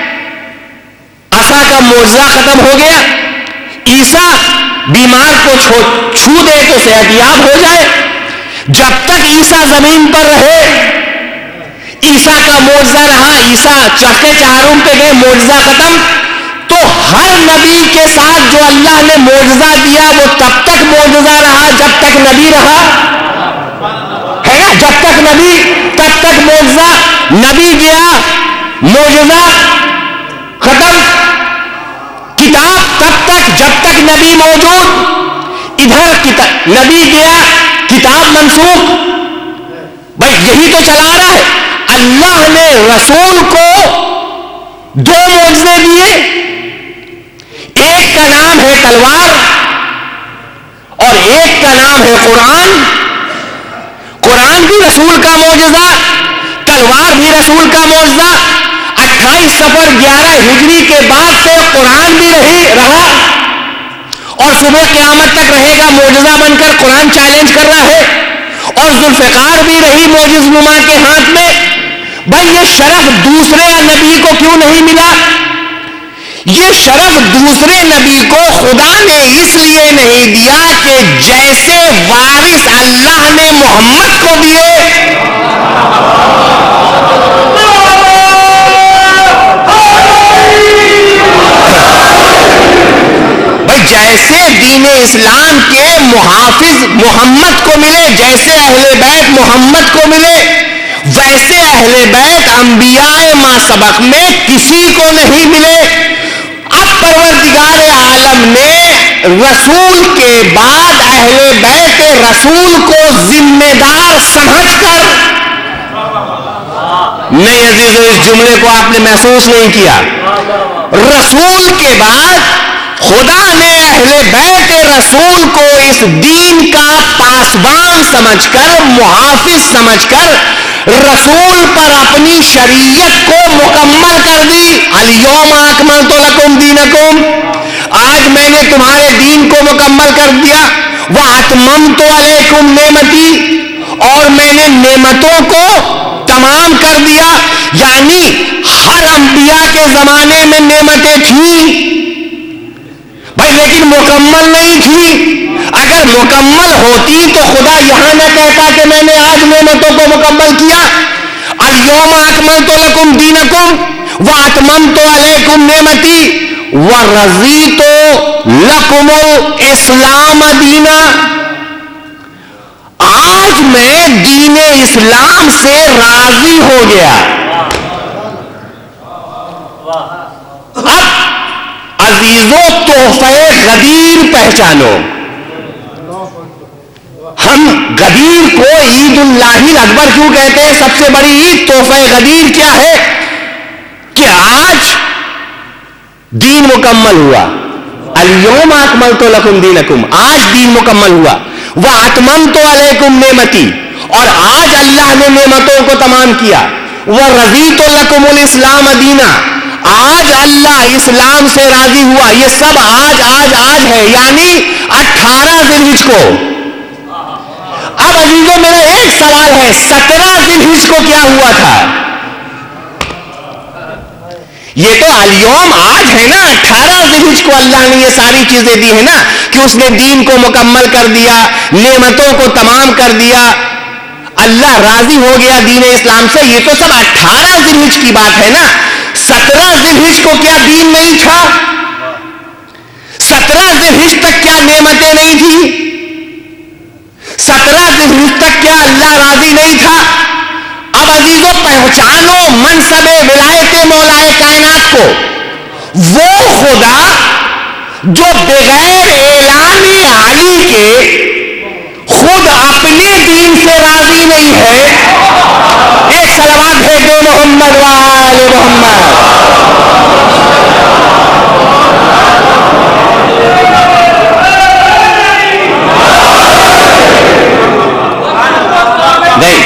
عصا کا معجزہ ختم ہو گیا. عیسیٰ بیمار کو چھو دے تو صحت یاب ہو جائے. جب تک عیسیٰ زمین پر رہے عیسیٰ کا معجزہ رہا. عیسیٰ چکے چہارم پہ گئے، معجزہ ختم. تو ہر نبی کے ساتھ جو اللہ نے معجزہ دیا وہ تب تک معجزہ رہا جب تک نبی رہا ہے نا. جب تک نبی تب تک معجزہ. نبی گیا، معجزہ ختم. کتاب تب تک جب تک نبی موجود. ادھر نبی گیا، کتاب منسوخ. بھائی یہی تو چلا رہا ہے. اللہ نے رسول کو دو معجزے دیے. ایک کا نام ہے تلوار اور ایک کا نام ہے قرآن. قرآن بھی رسول کا معجزہ، تلوار بھی رسول کا معجزہ. اٹھائیس سفر گیارہ ہجری کے بعد سے قرآن بھی رہی رہا اور صبح قیامت تک رہے گا معجزہ بن کر. قرآن چیلنج کر رہا ہے. اور ذوالفقار بھی رہی معجز نما کے ہاتھ میں. بھائی یہ شرف دوسرے نبی کو کیوں نہیں ملا؟ یہ شرف دوسرے نبی کو خدا نے اس لیے نہیں دیا کہ جیسے وارث اللہ نے محمد کو دیے بھائی جیسے دین اسلام کے محافظ محمد کو ملے، جیسے اہل بیت محمد کو ملے، ویسے اہل بیت انبیاء ما سبق میں کسی کو نہیں ملے. اب پروردگار عالم نے رسول کے بعد اہل بیت رسول کو ذمہ دار سمجھ کر، نہیں عزیزو اس جملے کو آپ نے محسوس نہیں کیا، رسول کے بعد خدا نے اہل بیت رسول کو اس دین کا پاسبان سمجھ کر، محافظ سمجھ کر رسول پر اپنی شریعت کو مکمل کر دی۔ الیوم اکملت لکم دینکم، آج میں نے تمہارے دین کو مکمل کر دیا، واتممت علیکم نعمتی، اور میں نے نعمتوں کو تمام کر دیا۔ یعنی ہر انبیاء کے زمانے میں نعمتیں تھیں بھائی، لیکن مکمل نہیں تھی۔ اگر مکمل ہوتی تو خدا یہاں نہ کہتا کہ میں نے آج نعمتوں کو مکمل کیا، الیوم اکملت لکم دینکم واتممت علیکم نعمتی ورضیت لکم الاسلام دینا۔ آج میں دین اسلام سے راضی ہو گیا۔ اب عزیزو تحفہ غدیر پہچانو۔ ہم غدیر کو عید اللہ الاکبر کیوں کہتے ہیں؟ سب سے بڑی عید تحفہ غدیر کیا ہے؟ کہ آج دین مکمل ہوا، الیوم اکملت لکم دینکم، آج دین مکمل ہوا، واتممت علیکم نعمتی، اور آج اللہ نے نعمتوں کو تمام کیا، ورضیت لکم الاسلام دینا، آج اللہ اسلام سے راضی ہوا۔ یہ سب آج آج آج ہے، یعنی اٹھارہ ذی الحجہ کو۔ اب عزیزو میرا ایک سوال ہے، سترہ ذی الحجہ کو کیا ہوا تھا؟ یہ تو الیوم آج ہے نا، اٹھارہ ذی الحجہ کو اللہ نے یہ ساری چیزیں دی ہے نا، کہ اس نے دین کو مکمل کر دیا، نعمتوں کو تمام کر دیا، اللہ راضی ہو گیا دین اسلام سے۔ یہ تو سب اٹھارہ ذی الحجہ کی بات ہے نا۔ سترہ ذی الحجہ کو کیا دین نہیں تھا؟ سترہ ذی الحجہ تک کیا نعمتیں نہیں تھی؟ سترہ ذی الحجہ تک کیا اللہ راضی نہیں تھا؟ اب عزیزو پہچانو منصب ولایت مولا کائنات کو، وہ خدا جو بغیر اعلان علی کے خود اپنے دین سے راضی نہیں ہے۔ ایک صلوات بھیجو محمد وآل محمد۔ نہیں،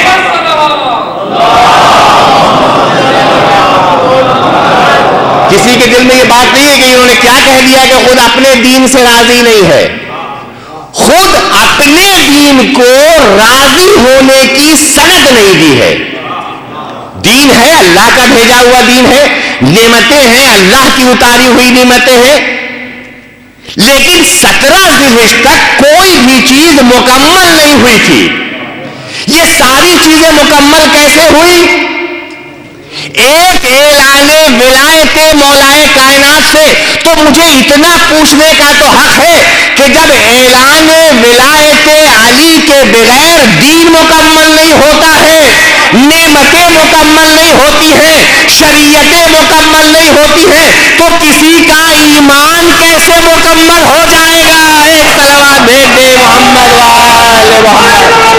کسی کے دل میں یہ بات نہیں ہے کہ انہوں نے کیا کہہ دیا کہ خود اپنے دین سے راضی نہیں ہے۔ خود اپنے دین کو راضی ہونے کی سند نہیں دی ہے۔ دین ہے، اللہ کا بھیجا ہوا دین ہے، نعمتیں ہیں، اللہ کی اتاری ہوئی نعمتیں ہیں، لیکن سترہ ذی الحجہ تک کوئی بھی چیز مکمل نہیں ہوئی تھی۔ یہ ساری چیزیں مکمل کیسے ہوئی؟ ایک اعلان ولایت مولا کائنات سے۔ تو مجھے اتنا پوچھنے کا تو حق ہے کہ جب اعلان ولایت علی کے بغیر دین مکمل نہیں ہوتا ہے، نعمتیں مکمل نہیں ہوتی ہیں، شریعتیں مکمل نہیں ہوتی ہیں، تو کسی کا ایمان کیسے مکمل ہو جائے گا؟ ایک صلوات بھیج دے محمد وآل محمد۔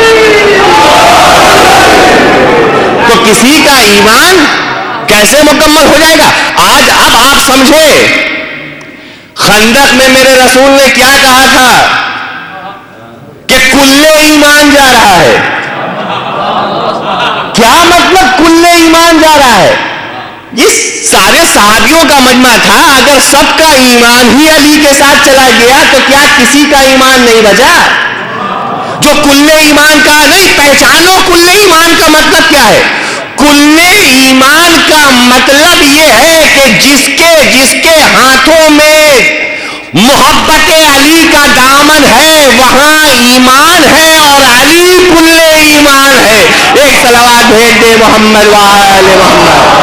تو کسی کا ایمان کیسے مکمل ہو جائے گا؟ آج اب آپ سمجھے خندق میں میرے رسول نے کیا کہا تھا کہ کل ایمان جا رہا ہے۔ کیا مطلب کل ایمان جا رہا ہے؟ یہ سارے صحابیوں کا مجمع تھا، اگر سب کا ایمان ہی علی کے ساتھ چلا گیا تو کیا کسی کا ایمان نہیں بچا؟ جو کل ایمان کا نہیں، پہچانو کل ایمان کا مطلب کیا ہے۔ کل ایمان کا مطلب یہ ہے کہ جس کے جس کے ہاتھوں میں محبت علی کا دامن ہے وہاں ایمان ہے، اور علی کل ایمان ہے۔ ایک صلوات بھیج دے محمد وآل محمد۔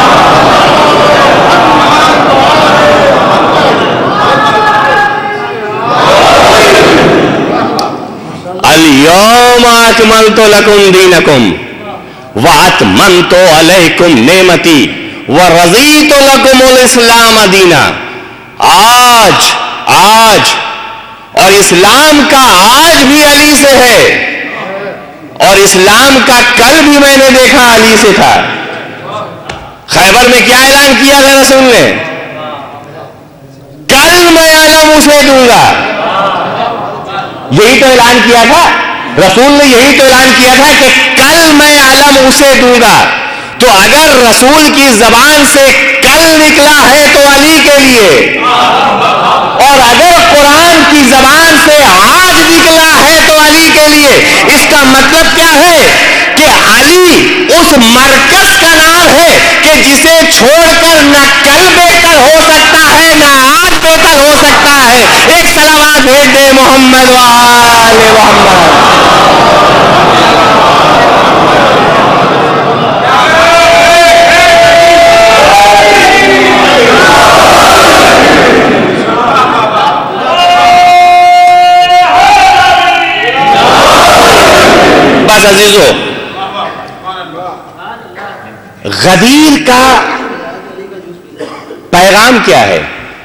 الیوم اکملت لکم دینکم واتممت علیکم نعمتی ورضیت لکم الاسلام دینا۔ آج آج اور اسلام کا آج بھی علی سے ہے، اور اسلام کا کل بھی میں نے دیکھا علی سے تھا۔ خیبر میں کیا اعلان کیا تھا رسول نے؟ کل میں علم اسے دوں گا، یہی تو اعلان کیا تھا رسول نے، یہی تو اعلان کیا تھا کہ کل میں علم اسے دوں گا۔ تو اگر رسول کی زبان سے کل نکلا ہے تو علی کے لیے، اور اگر قرآن کی زبان سے آج نکلا ہے تو علی کے لیے۔ اس کا مطلب کیا ہے کہ علی اس مرکز کا نام ہے کہ جسے چھوڑ کر نہ کل بہتر ہو سکتا ہے نہ آج بہتر ہو سکتا ہے۔ ایک صلوات بھیج دے محمد و آل محمد۔ بس عزیزو، غدیر کا پیغام کیا ہے؟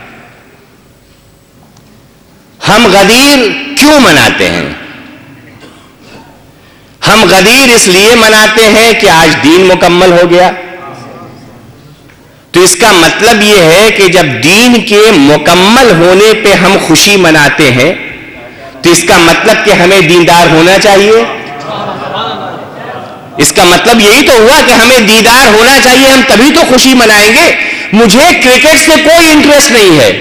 ہم غدیر کیوں مناتے ہیں؟ ہم غدیر اس لیے مناتے ہیں کہ آج دین مکمل ہو گیا۔ تو اس کا مطلب یہ ہے کہ جب دین کے مکمل ہونے پہ ہم خوشی مناتے ہیں تو اس کا مطلب کہ ہمیں دیندار ہونا چاہیے۔ اس کا مطلب یہی تو ہوا کہ ہمیں دیدار ہونا چاہیے، ہم تبھی تو خوشی منائیں گے۔ مجھے کرکٹ سے کوئی انٹرسٹ نہیں ہے،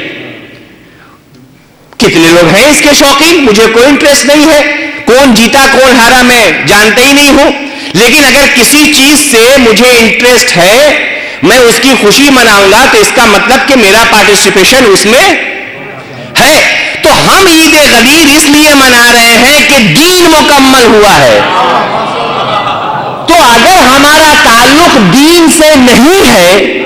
کتنے لوگ ہیں اس کے شوقین، مجھے کوئی انٹرسٹ نہیں ہے، کون جیتا کون ہارا میں جانتا ہی نہیں ہوں، لیکن اگر کسی چیز سے مجھے انٹرسٹ ہے میں اس کی خوشی مناؤں گا تو اس کا مطلب کہ میرا پارٹیسپیشن اس میں ہے۔ تو ہم عید غدیر اس لیے منا رہے ہیں کہ دین مکمل ہوا ہے۔ تو اگر ہمارا تعلق دین سے نہیں ہے،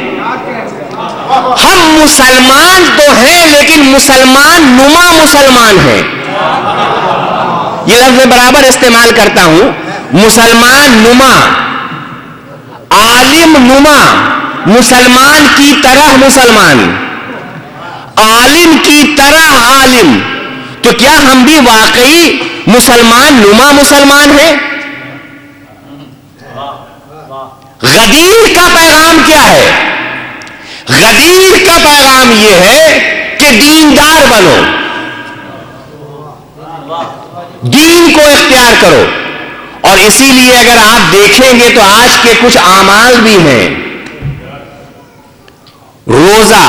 ہم مسلمان تو ہیں لیکن مسلمان نما مسلمان ہیں، یہ لفظ میں برابر استعمال کرتا ہوں، مسلمان نما، عالم نما، مسلمان کی طرح مسلمان، عالم کی طرح عالم۔ تو کیا ہم بھی واقعی مسلمان نما مسلمان ہیں؟ غدیر کا پیغام کیا ہے؟ غدیر کا پیغام یہ ہے کہ دیندار بنو، دین کو اختیار کرو۔ اور اسی لیے اگر آپ دیکھیں گے تو آج کے کچھ اعمال بھی ہیں، روزہ،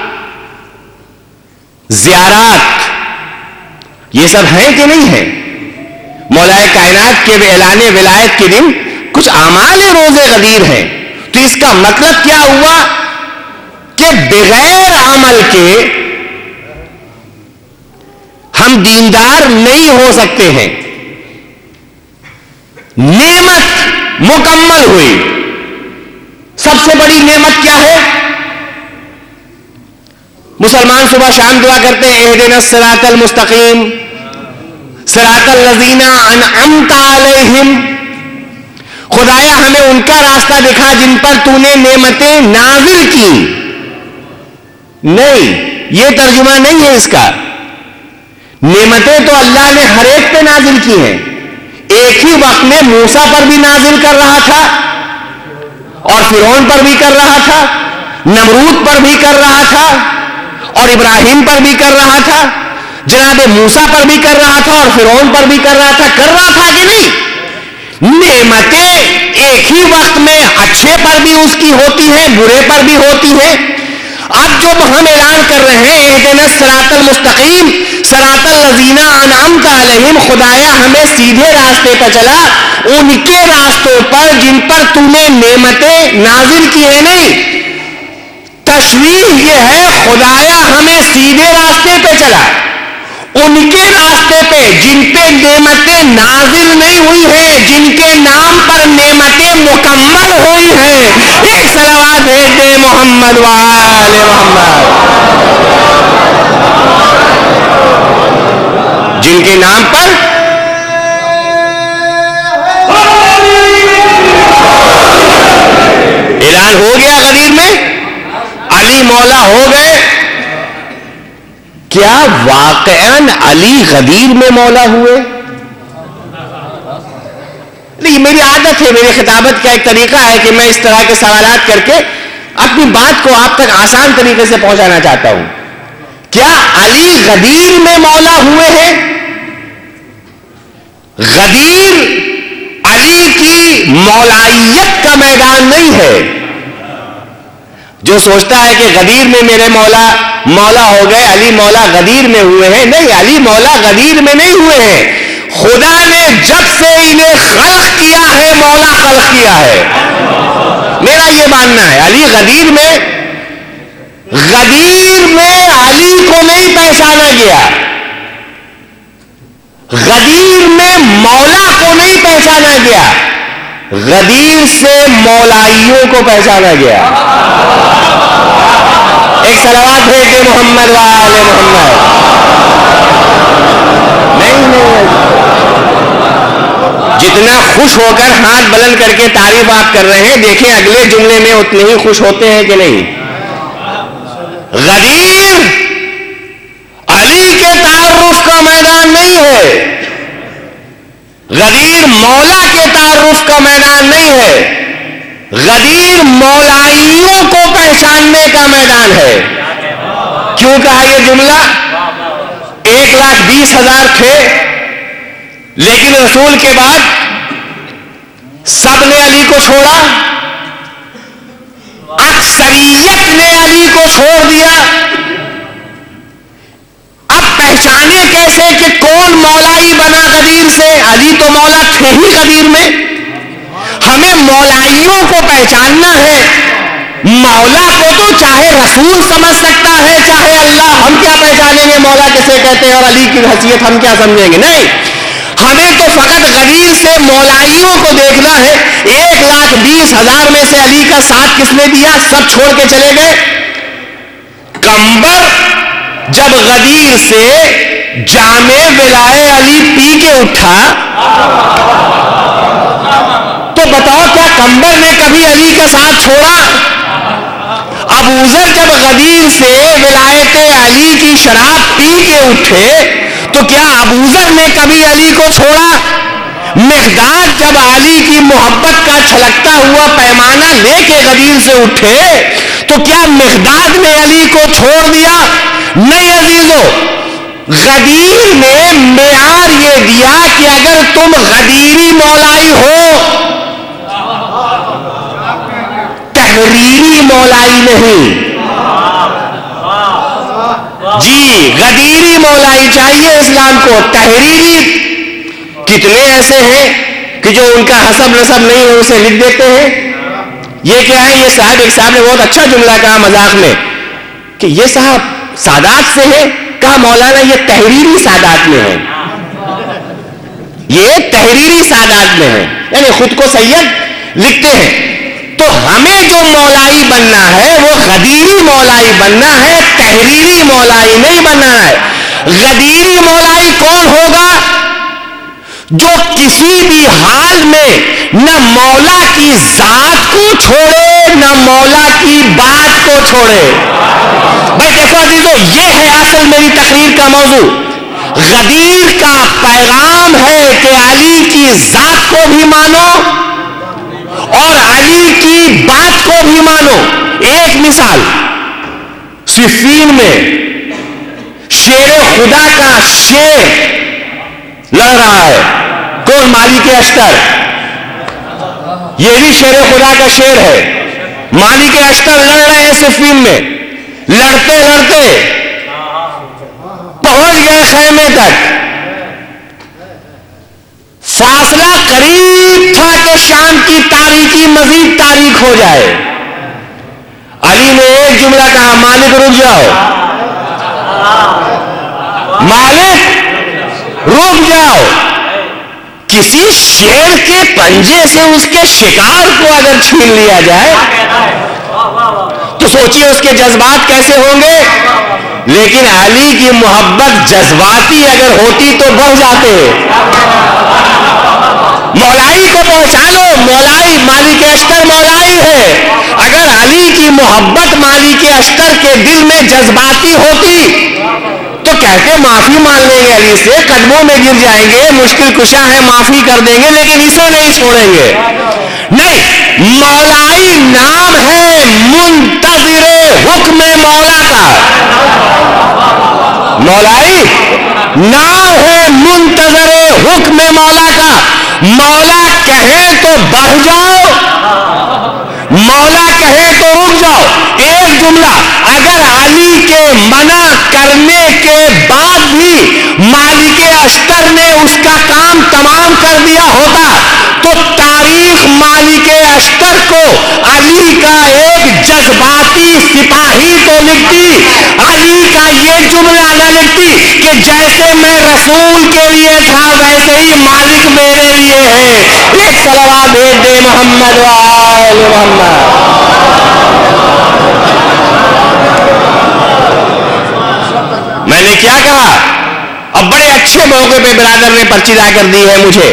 زیارات، یہ سب ہیں کہ نہیں ہیں؟ مولا کائنات کے اعلان ولایت کے دن کچھ اعمال روزے غدیر ہیں۔ تو اس کا مطلب کیا ہوا کہ بغیر عمل کے ہم دیندار نہیں ہو سکتے ہیں۔ نعمت مکمل ہوئی، سب سے بڑی نعمت کیا ہے؟ مسلمان صبح شام دعا کرتے ہیں اہدنا الصراط المستقیم صراط الذین انعمت علیہم، خدایا ہمیں ان کا راستہ دکھا جن پر تو نے نعمتیں نازل کی۔ نہیں، یہ ترجمہ نہیں ہے اس کا۔ نعمتیں تو اللہ نے ہر ایک پہ نازل کی ہیں، ایک ہی وقت میں موسیٰ پر بھی نازل کر رہا تھا اور فرعون پر بھی کر رہا تھا، نمرود پر بھی کر رہا تھا اور ابراہیم پر بھی کر رہا تھا، جناب موسیٰ پر بھی کر رہا تھا اور فرعون پر بھی کر رہا تھا۔ کر رہا تھا کہ نہیں؟ نعمتیں ایک ہی وقت میں اچھے پر بھی اس کی ہوتی ہیں، برے پر بھی ہوتی ہیں۔ اب جب ہم اعلان کر رہے ہیں اہدنا الصراط المستقیم صراط الذین انعمت علیہم، خدایا ہمیں سیدھے راستے پر چلا، ان کے راستوں پر جن پر تو نے نعمتیں نازل کی ہیں۔ نہیں، تشریح یہ ہے خدایا ہمیں سیدھے راستے پہ چلا، ان کے راستے پہ جن پہ نعمتیں نازل نہیں ہوئی ہیں، جن کے نام پر نعمتیں مکمل ہوئی ہیں۔ ایک صلوات بھیج دے محمد و آل محمد۔ جن کے نام پر اعلان ہو گیا غدیر میں، علی مولا ہو گئے، کیا واقعاً علی غدیر میں مولا ہوئے؟ نہیں، میری عادت ہے، میری خطابت کا ایک طریقہ ہے کہ میں اس طرح کے سوالات کر کے اپنی بات کو آپ تک آسان طریقے سے پہنچانا چاہتا ہوں. کیا علی غدیر میں مولا ہوئے ہیں؟ غدیر علی کی مولائیت کا میدان نہیں ہے. جو سوچتا ہے کہ غدیر میں میرے مولا مولا ہو گئے، علی مولا غدیر میں ہوئے ہیں، نہیں، علی مولا غدیر میں نہیں ہوئے ہیں. خدا نے جب سے انہیں خلق کیا ہے مولا خلق کیا ہے. میرا یہ ماننا ہے. علی غدیر میں غدیر میں علی کو نہیں پہچانا گیا، غدیر میں مولا کو نہیں پہچانا گیا، غدیر سے مولائیوں کو پہچانا گیا. ایک صلوات بھیجے محمد وآل محمد. نہیں نہیں جتنا خوش ہو کر ہاتھ بلند کر کے تعریف آپ کر رہے ہیں، دیکھیں اگلے جملے میں اتنے ہی خوش ہوتے ہیں کہ نہیں. غدیر علی کے تعارف کا میدان نہیں ہے، غدیر مولا کے تعارف کا میدان نہیں ہے، غدیر مولائیوں کو پہچاننے کا میدان ہے. کیوں کہا یہ جملہ؟ ایک لاکھ بیس ہزار تھے، لیکن رسول کے بعد سب نے علی کو چھوڑا، اکثریت نے علی کو چھوڑ دیا. اب پہچانے کیسے کہ کون مولائی بنا غدیر سے؟ علی تو مولا تھے ہی غدیر میں. ہمیں مولائیوں کو پہچاننا ہے. مولا کو تو چاہے رسول سمجھ سکتا ہے چاہے اللہ، ہم کیا پہچانیں گے مولا کسے کہتے ہیں اور علی کی حیثیت ہم کیا سمجھیں گے؟ نہیں، ہمیں تو فقط غدیر سے مولائیوں کو دیکھنا ہے. ایک لاکھ بیس ہزار میں سے علی کا ساتھ کس نے دیا؟ سب چھوڑ کے چلے گئے. کمبر جب غدیر سے جام ولائے علی پی کے اٹھا تو بتاؤ کیا کمبر نے کبھی علی کا ساتھ چھوڑا؟ ابوذر جب غدیر سے ولایت علی کی شراب پی کے اٹھے تو کیا ابوذر نے کبھی علی کو چھوڑا؟ مقداد جب علی کی محبت کا چھلکتا ہوا پیمانہ لے کے غدیر سے اٹھے تو کیا مقداد نے علی کو چھوڑ دیا؟ نہیں عزیزو، غدیر نے معیار یہ دیا کہ اگر تم غدیری مولائی ہو، تحریری مولائی نہیں. جی غدیری مولائی چاہیے اسلام کو، تحریری. کتنے ایسے ہیں کہ جو ان کا حسب نسب نہیں ہے اسے لکھ دیتے ہیں. یہ کیا ہے؟ یہ صاحب ایک صاحب نے بہت اچھا جملہ کہا مذاق میں کہ یہ صاحب سادات سے ہے. کہا مولانا یہ تحریری سادات میں ہے، یہ تحریری سادات میں ہے، یعنی خود کو سید لکھتے ہیں. تو ہمیں جو مولائی بننا ہے وہ غدیری مولائی بننا ہے، تحریری مولائی نہیں بننا ہے. غدیری مولائی کون ہوگا؟ جو کسی بھی حال میں نہ مولا کی ذات کو چھوڑے نہ مولا کی بات کو چھوڑے. بھائی دیکھو عزیزو، یہ ہے اصل میری تقریر کا موضوع. غدیر کا پیغام ہے کہ علی کی ذات کو بھی مانو اور علی کی بات کو بھی مانو. ایک مثال، صفین میں شیر خدا کا شیر لڑ رہا ہے. کون؟ مالک اشتر. یہ بھی شیر خدا کا شیر ہے. مالک اشتر لڑ رہے ہیں صفین میں. لڑتے لڑتے پہنچ گئے خیمے تک. فاصلہ قریب تھا کہ شام کی تاریکی مزید تاریک ہو جائے. علی نے ایک جملہ کہا، مالک رک جاؤ، مالک رک جاؤ. کسی شیر کے پنجے سے اس کے شکار کو اگر چھین لیا جائے تو سوچیے اس کے جذبات کیسے ہوں گے. لیکن علی کی محبت جذباتی اگر ہوتی تو بڑھ جاتے. مولائی کو پہچانو، مولائی مالک اشتر مولائی ہے. اگر علی کی محبت مالک اشتر کے دل میں جذباتی ہوتی تو کہتے معافی مان لیں گے علی سے, قدموں میں گر جائیں گے, مشکل کشا ہے معافی کر دیں گے, لیکن اسے نہیں چھوڑیں گے. نہیں, مولائی نام ہے منتظر حکم مولا کا. مولائی نام ہے منتظر حکم مولا کا. مولا کہے تو بڑھ جاؤ, مولا کہے تو رک جاؤ. ایک جملہ اگر علی کے منع کرنے کے بعد بھی مالک اشتر نے اس کا کام تمام کر دیا ہوتا تو تاریخ مالک اشتر کو علی کا ایک جذباتی سپاہی تو لکھتی, علی کا یہ جملہ نہ لکھتی کہ جیسے میں رسول کے لیے تھا ویسے ہی مالک میرے لیے ہے. ایک صلوات بھیج دے محمد و آل محمد. میں نے کیا کہا؟ اب بڑے اچھے موقع پہ برادر نے پرچی لا کر دی ہے مجھے.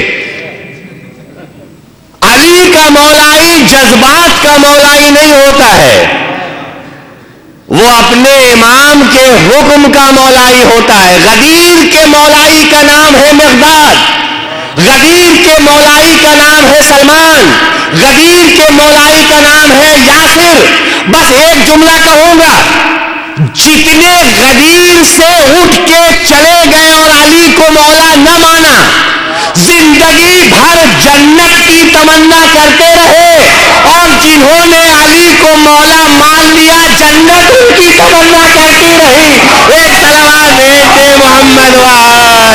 علی کا مولائی جذبات کا مولائی نہیں ہوتا ہے, وہ اپنے امام کے حکم کا مولائی ہوتا ہے. غدیر کے مولائی کا نام ہے مقداد, غدیر کے مولائی کا نام ہے سلمان, غدیر کے مولائی کا نام ہے یاسر. بس ایک جملہ کہوں گا, جتنے غدیر سے اٹھ کے چلے گئے اور علی کو مولا نہ مانا, زندگی بھر جنت کی تمنا کرتے رہے, اور جنہوں نے علی کو مولا مان لیا جنت ان کی تمنا کرتی رہی. ایک صلوات بھیج دے محمد و آل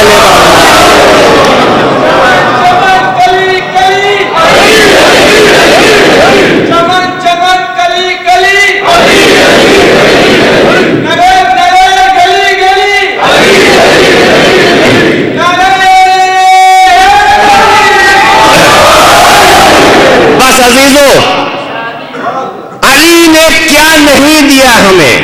عزیزو, علی نے کیا نہیں دیا ہمیں.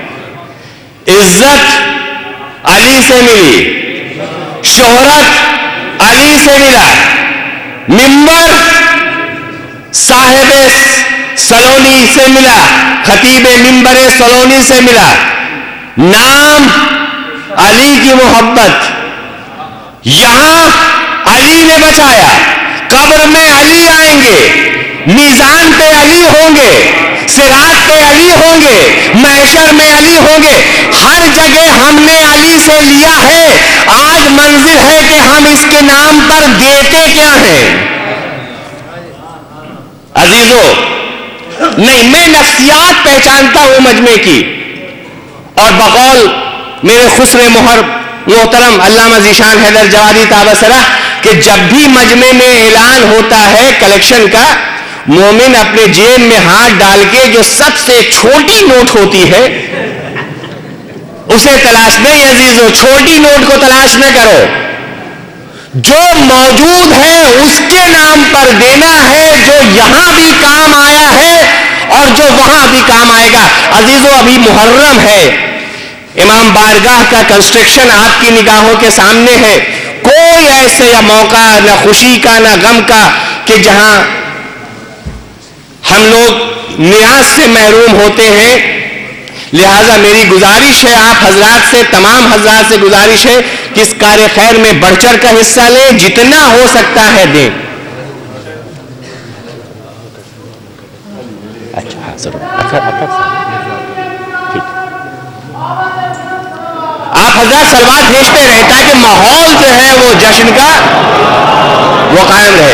عزت علی سے ملی, شہرت علی سے ملا, منبر صاحب سلونی سے ملا, خطیب منبر سلونی سے ملا, نام علی کی محبت, یہاں علی نے بچایا, قبر میں علی آئیں گے, میزان پہ علی ہوں گے, صراط پہ علی ہوں گے, محشر میں علی ہوں گے, ہر جگہ ہم نے علی سے لیا ہے. آج منزل ہے کہ ہم اس کے نام پر دیتے کیا ہیں. عزیزو, نہیں, میں نفسیات پہچانتا ہوں مجمع کی, اور بقول میرے خسر مہر محترم علامہ ذیشان حیدر جوادی تابصرہ کہ جب بھی مجمع میں اعلان ہوتا ہے کلیکشن کا, مومن اپنے جیب میں ہاتھ ڈال کے جو سب سے چھوٹی نوٹ ہوتی ہے اسے تلاش نہیں. عزیزو, چھوٹی نوٹ کو تلاش نہ کرو, جو موجود ہے اس کے نام پر دینا ہے, جو یہاں بھی کام آیا ہے اور جو وہاں بھی کام آئے گا. عزیزو, ابھی محرم ہے, امام بارگاہ کا کنسٹرکشن آپ کی نگاہوں کے سامنے ہے. کوئی ایسے یا موقع نہ خوشی کا نہ غم کا کہ جہاں ہم لوگ نیاز سے محروم ہوتے ہیں. لہذا میری گزارش ہے آپ حضرات سے, تمام حضرات سے گزارش ہے کہ اس کار خیر میں بڑھ چڑھ کر حصہ لیں, جتنا ہو سکتا ہے دیں. اچھا ضرور, آپ حضرات سلوات بھیجتے رہے تاکہ ماحول جو ہے وہ جشن کا وہ قائم رہے.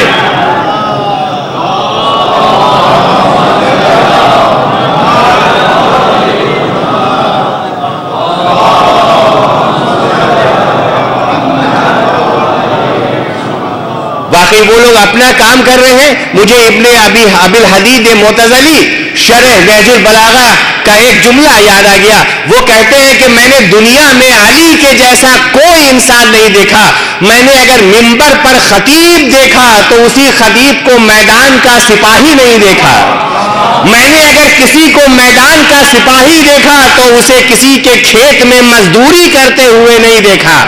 واقعی وہ لوگ اپنا کام کر رہے ہیں. مجھے ابن ابی ابی الحدید معتزلی شرح نہج البلاغہ کا ایک جملہ یاد آ گیا. وہ کہتے ہیں کہ میں نے دنیا میں علی کے جیسا کوئی انسان نہیں دیکھا. میں نے اگر منبر پر خطیب دیکھا تو اسی خطیب کو میدان کا سپاہی نہیں دیکھا. میں نے اگر کسی کو میدان کا سپاہی دیکھا تو اسے کسی کے کھیت میں مزدوری کرتے ہوئے نہیں دیکھا.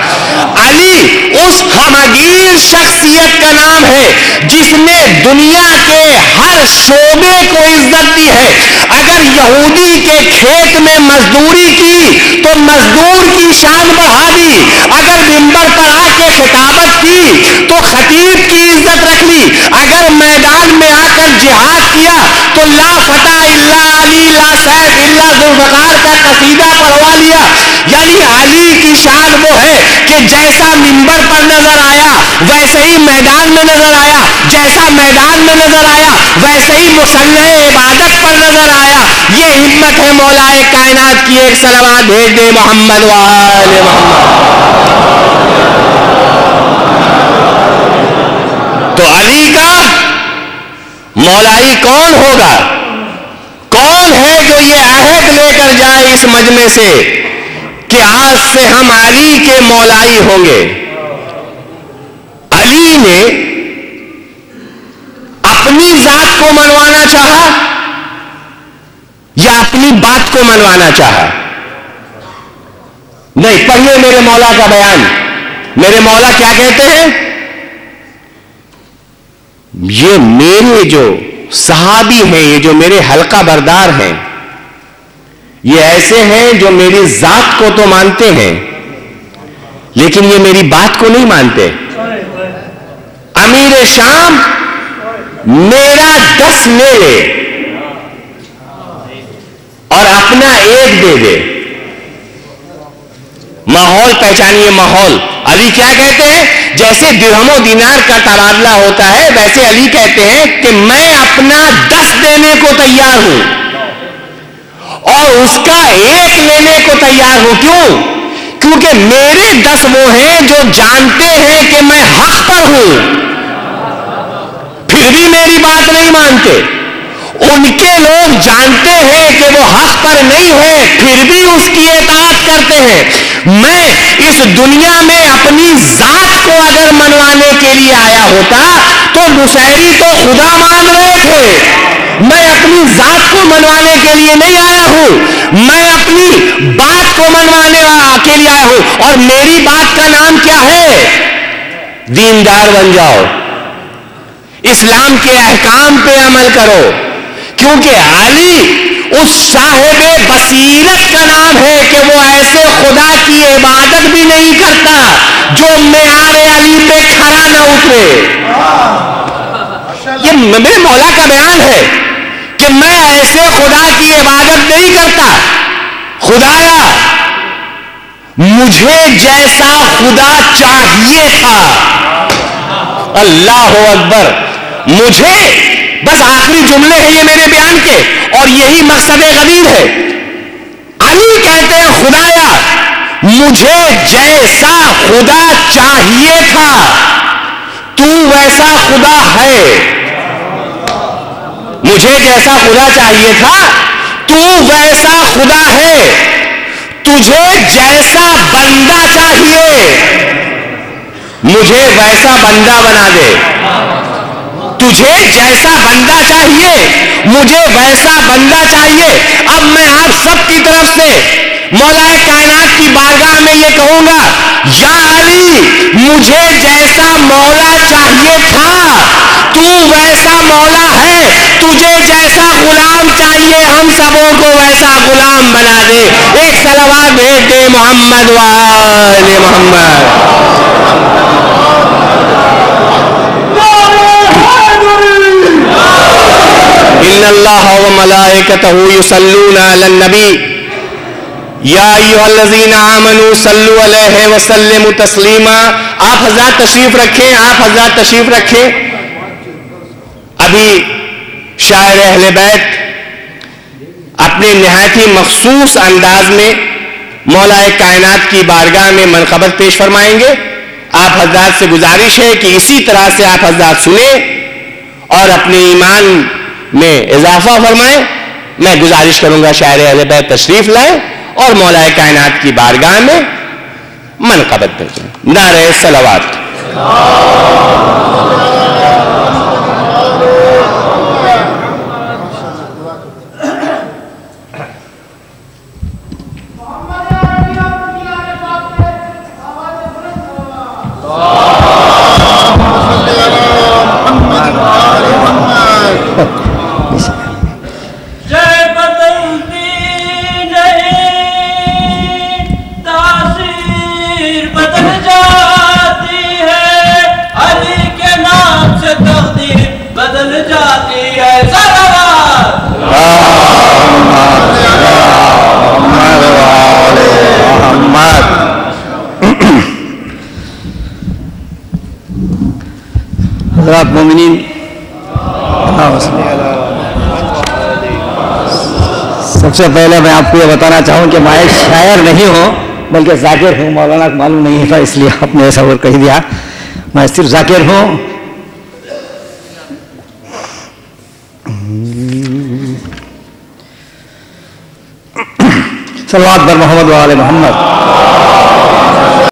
علی اس ہمگیر شخصیت کا نام ہے جس نے دنیا کے ہر شعبے کو عزت دی ہے. اگر یہودی کے کھیت میں مزدوری کی تو مزدور کی شان بڑھا دی. اگر منبر پر آ کے خطابت کی تو خطیب کی عزت رکھ لی. اگر میدان میں آ کر جہاد کیا تو لا فتح الا علی لا سیف الا ذوالفقار کا قصیدہ پڑھوا لیا. یعنی علی کی شان وہ ہے کہ جیسا منبر پر نظر آیا ویسے ہی میدان میں نظر آیا, جیسا میدان میں نظر آیا ویسے ہی مصنع عبادت پر نظر آیا. یہ ہمت ہے مولائے کائنات کی. ایک صلوات بھیج دے محمد و آل محمد. تو علی کا مولائی کون ہوگا؟ کون ہے جو یہ عہد لے کر جائے اس مجمع سے کہ آج سے ہم علی کے مولائی ہوں گے؟ علی نے اپنی ذات کو منوانا چاہا یا اپنی بات کو منوانا چاہا؟ نہیں. پڑھیے میرے مولا کا بیان. میرے مولا کیا کہتے ہیں؟ یہ میرے جو صحابی ہیں, یہ جو میرے حلقہ بردار ہیں, یہ ایسے ہیں جو میری ذات کو تو مانتے ہیں لیکن یہ میری بات کو نہیں مانتے. امیر شام میرا دس لے لے اور اپنا ایک دے دے. ماحول پہچانیے ماحول. علی کیا کہتے ہیں؟ جیسے درہم و دینار کا تبادلہ ہوتا ہے ویسے علی کہتے ہیں کہ میں اپنا دس دینے کو تیار ہوں اور اس کا ایک لینے کو تیار ہوں. کیوں؟ کیونکہ میرے دس وہ ہیں جو جانتے ہیں کہ میں حق پر ہوں پھر بھی میری بات نہیں مانتے. ان کے لوگ جانتے ہیں کہ وہ حق پر نہیں ہے پھر بھی اس کی اطاعت کرتے ہیں. میں اس دنیا میں اپنی ذات کو اگر منوانے کے لیے آیا ہوتا تو نصیری تو خدا مان رہے تھے. میں اپنی ذات کو منوانے کے لیے نہیں آیا ہوں, میں اپنی بات کو منوانے کے لیے آیا ہوں. اور میری بات کا نام کیا ہے؟ دیندار بن جاؤ, اسلام کے احکام پہ عمل کرو. کیونکہ علی اس صاحب بصیرت کا نام ہے کہ وہ ایسے خدا کی عبادت بھی نہیں کرتا جو معیار علی پہ کھڑا نہ اترے. یہ میرے مولا کا بیان ہے کہ میں ایسے خدا کی عبادت نہیں کرتا. خدایا مجھے جیسا خدا چاہیے تھا. اللہ اکبر. مجھے بس آخری جملے ہیں یہ میرے بیان کے اور یہی مقصد غدیر ہے. علی کہتے ہیں خدایا مجھے جیسا خدا چاہیے تھا تو ویسا خدا ہے. مجھے جیسا خدا چاہیے تھا تو ویسا خدا ہے. تجھے جیسا بندہ چاہیے مجھے ویسا بندہ بنا دے. تجھے جیسا بندہ چاہیے مجھے ویسا بندہ چاہیے. اب میں آپ سب کی طرف سے مولا کائنات کی بارگاہ میں یہ کہوں گا, یا علی مجھے جیسا مولا چاہیے تھا تو ویسا مولا ہے. تجھے جیسا غلام چاہیے ہم سبوں کو ویسا غلام بنا دے. ایک صلوات بھیج دے محمد و آل محمد. ان اللہ و ملائکتہ یصلون علی النبی یا ایھا الذین آمنوا صلوا علیہ وسلموا تسلیما. آپ حضرات تشریف رکھیں, آپ حضرات تشریف رکھیں. ابھی شاعر اہل بیت اپنے نہایت ہی مخصوص انداز میں مولا کائنات کی بارگاہ میں منقبت پیش فرمائیں گے. آپ حضرات سے گزارش ہے کہ اسی طرح سے آپ حضرات سنیں اور اپنے ایمان میں اضافہ فرمائیں. میں گزارش کروں گا شاعر اہل بیت تشریف لائیں اور مولا کائنات کی بارگاہ میں منقبت بھیجیں. نعرہ صلوات. حضرات مومنین، سب سے پہلے میں آپ کو یہ بتانا چاہوں کہ میں شاعر نہیں ہوں بلکہ ذاکر ہوں. مولانا کو معلوم نہیں تھا اس لیے آپ نے ایسا اور کہہ دیا. میں صرف ذاکر ہوں. صلوات بر محمد و آل محمد.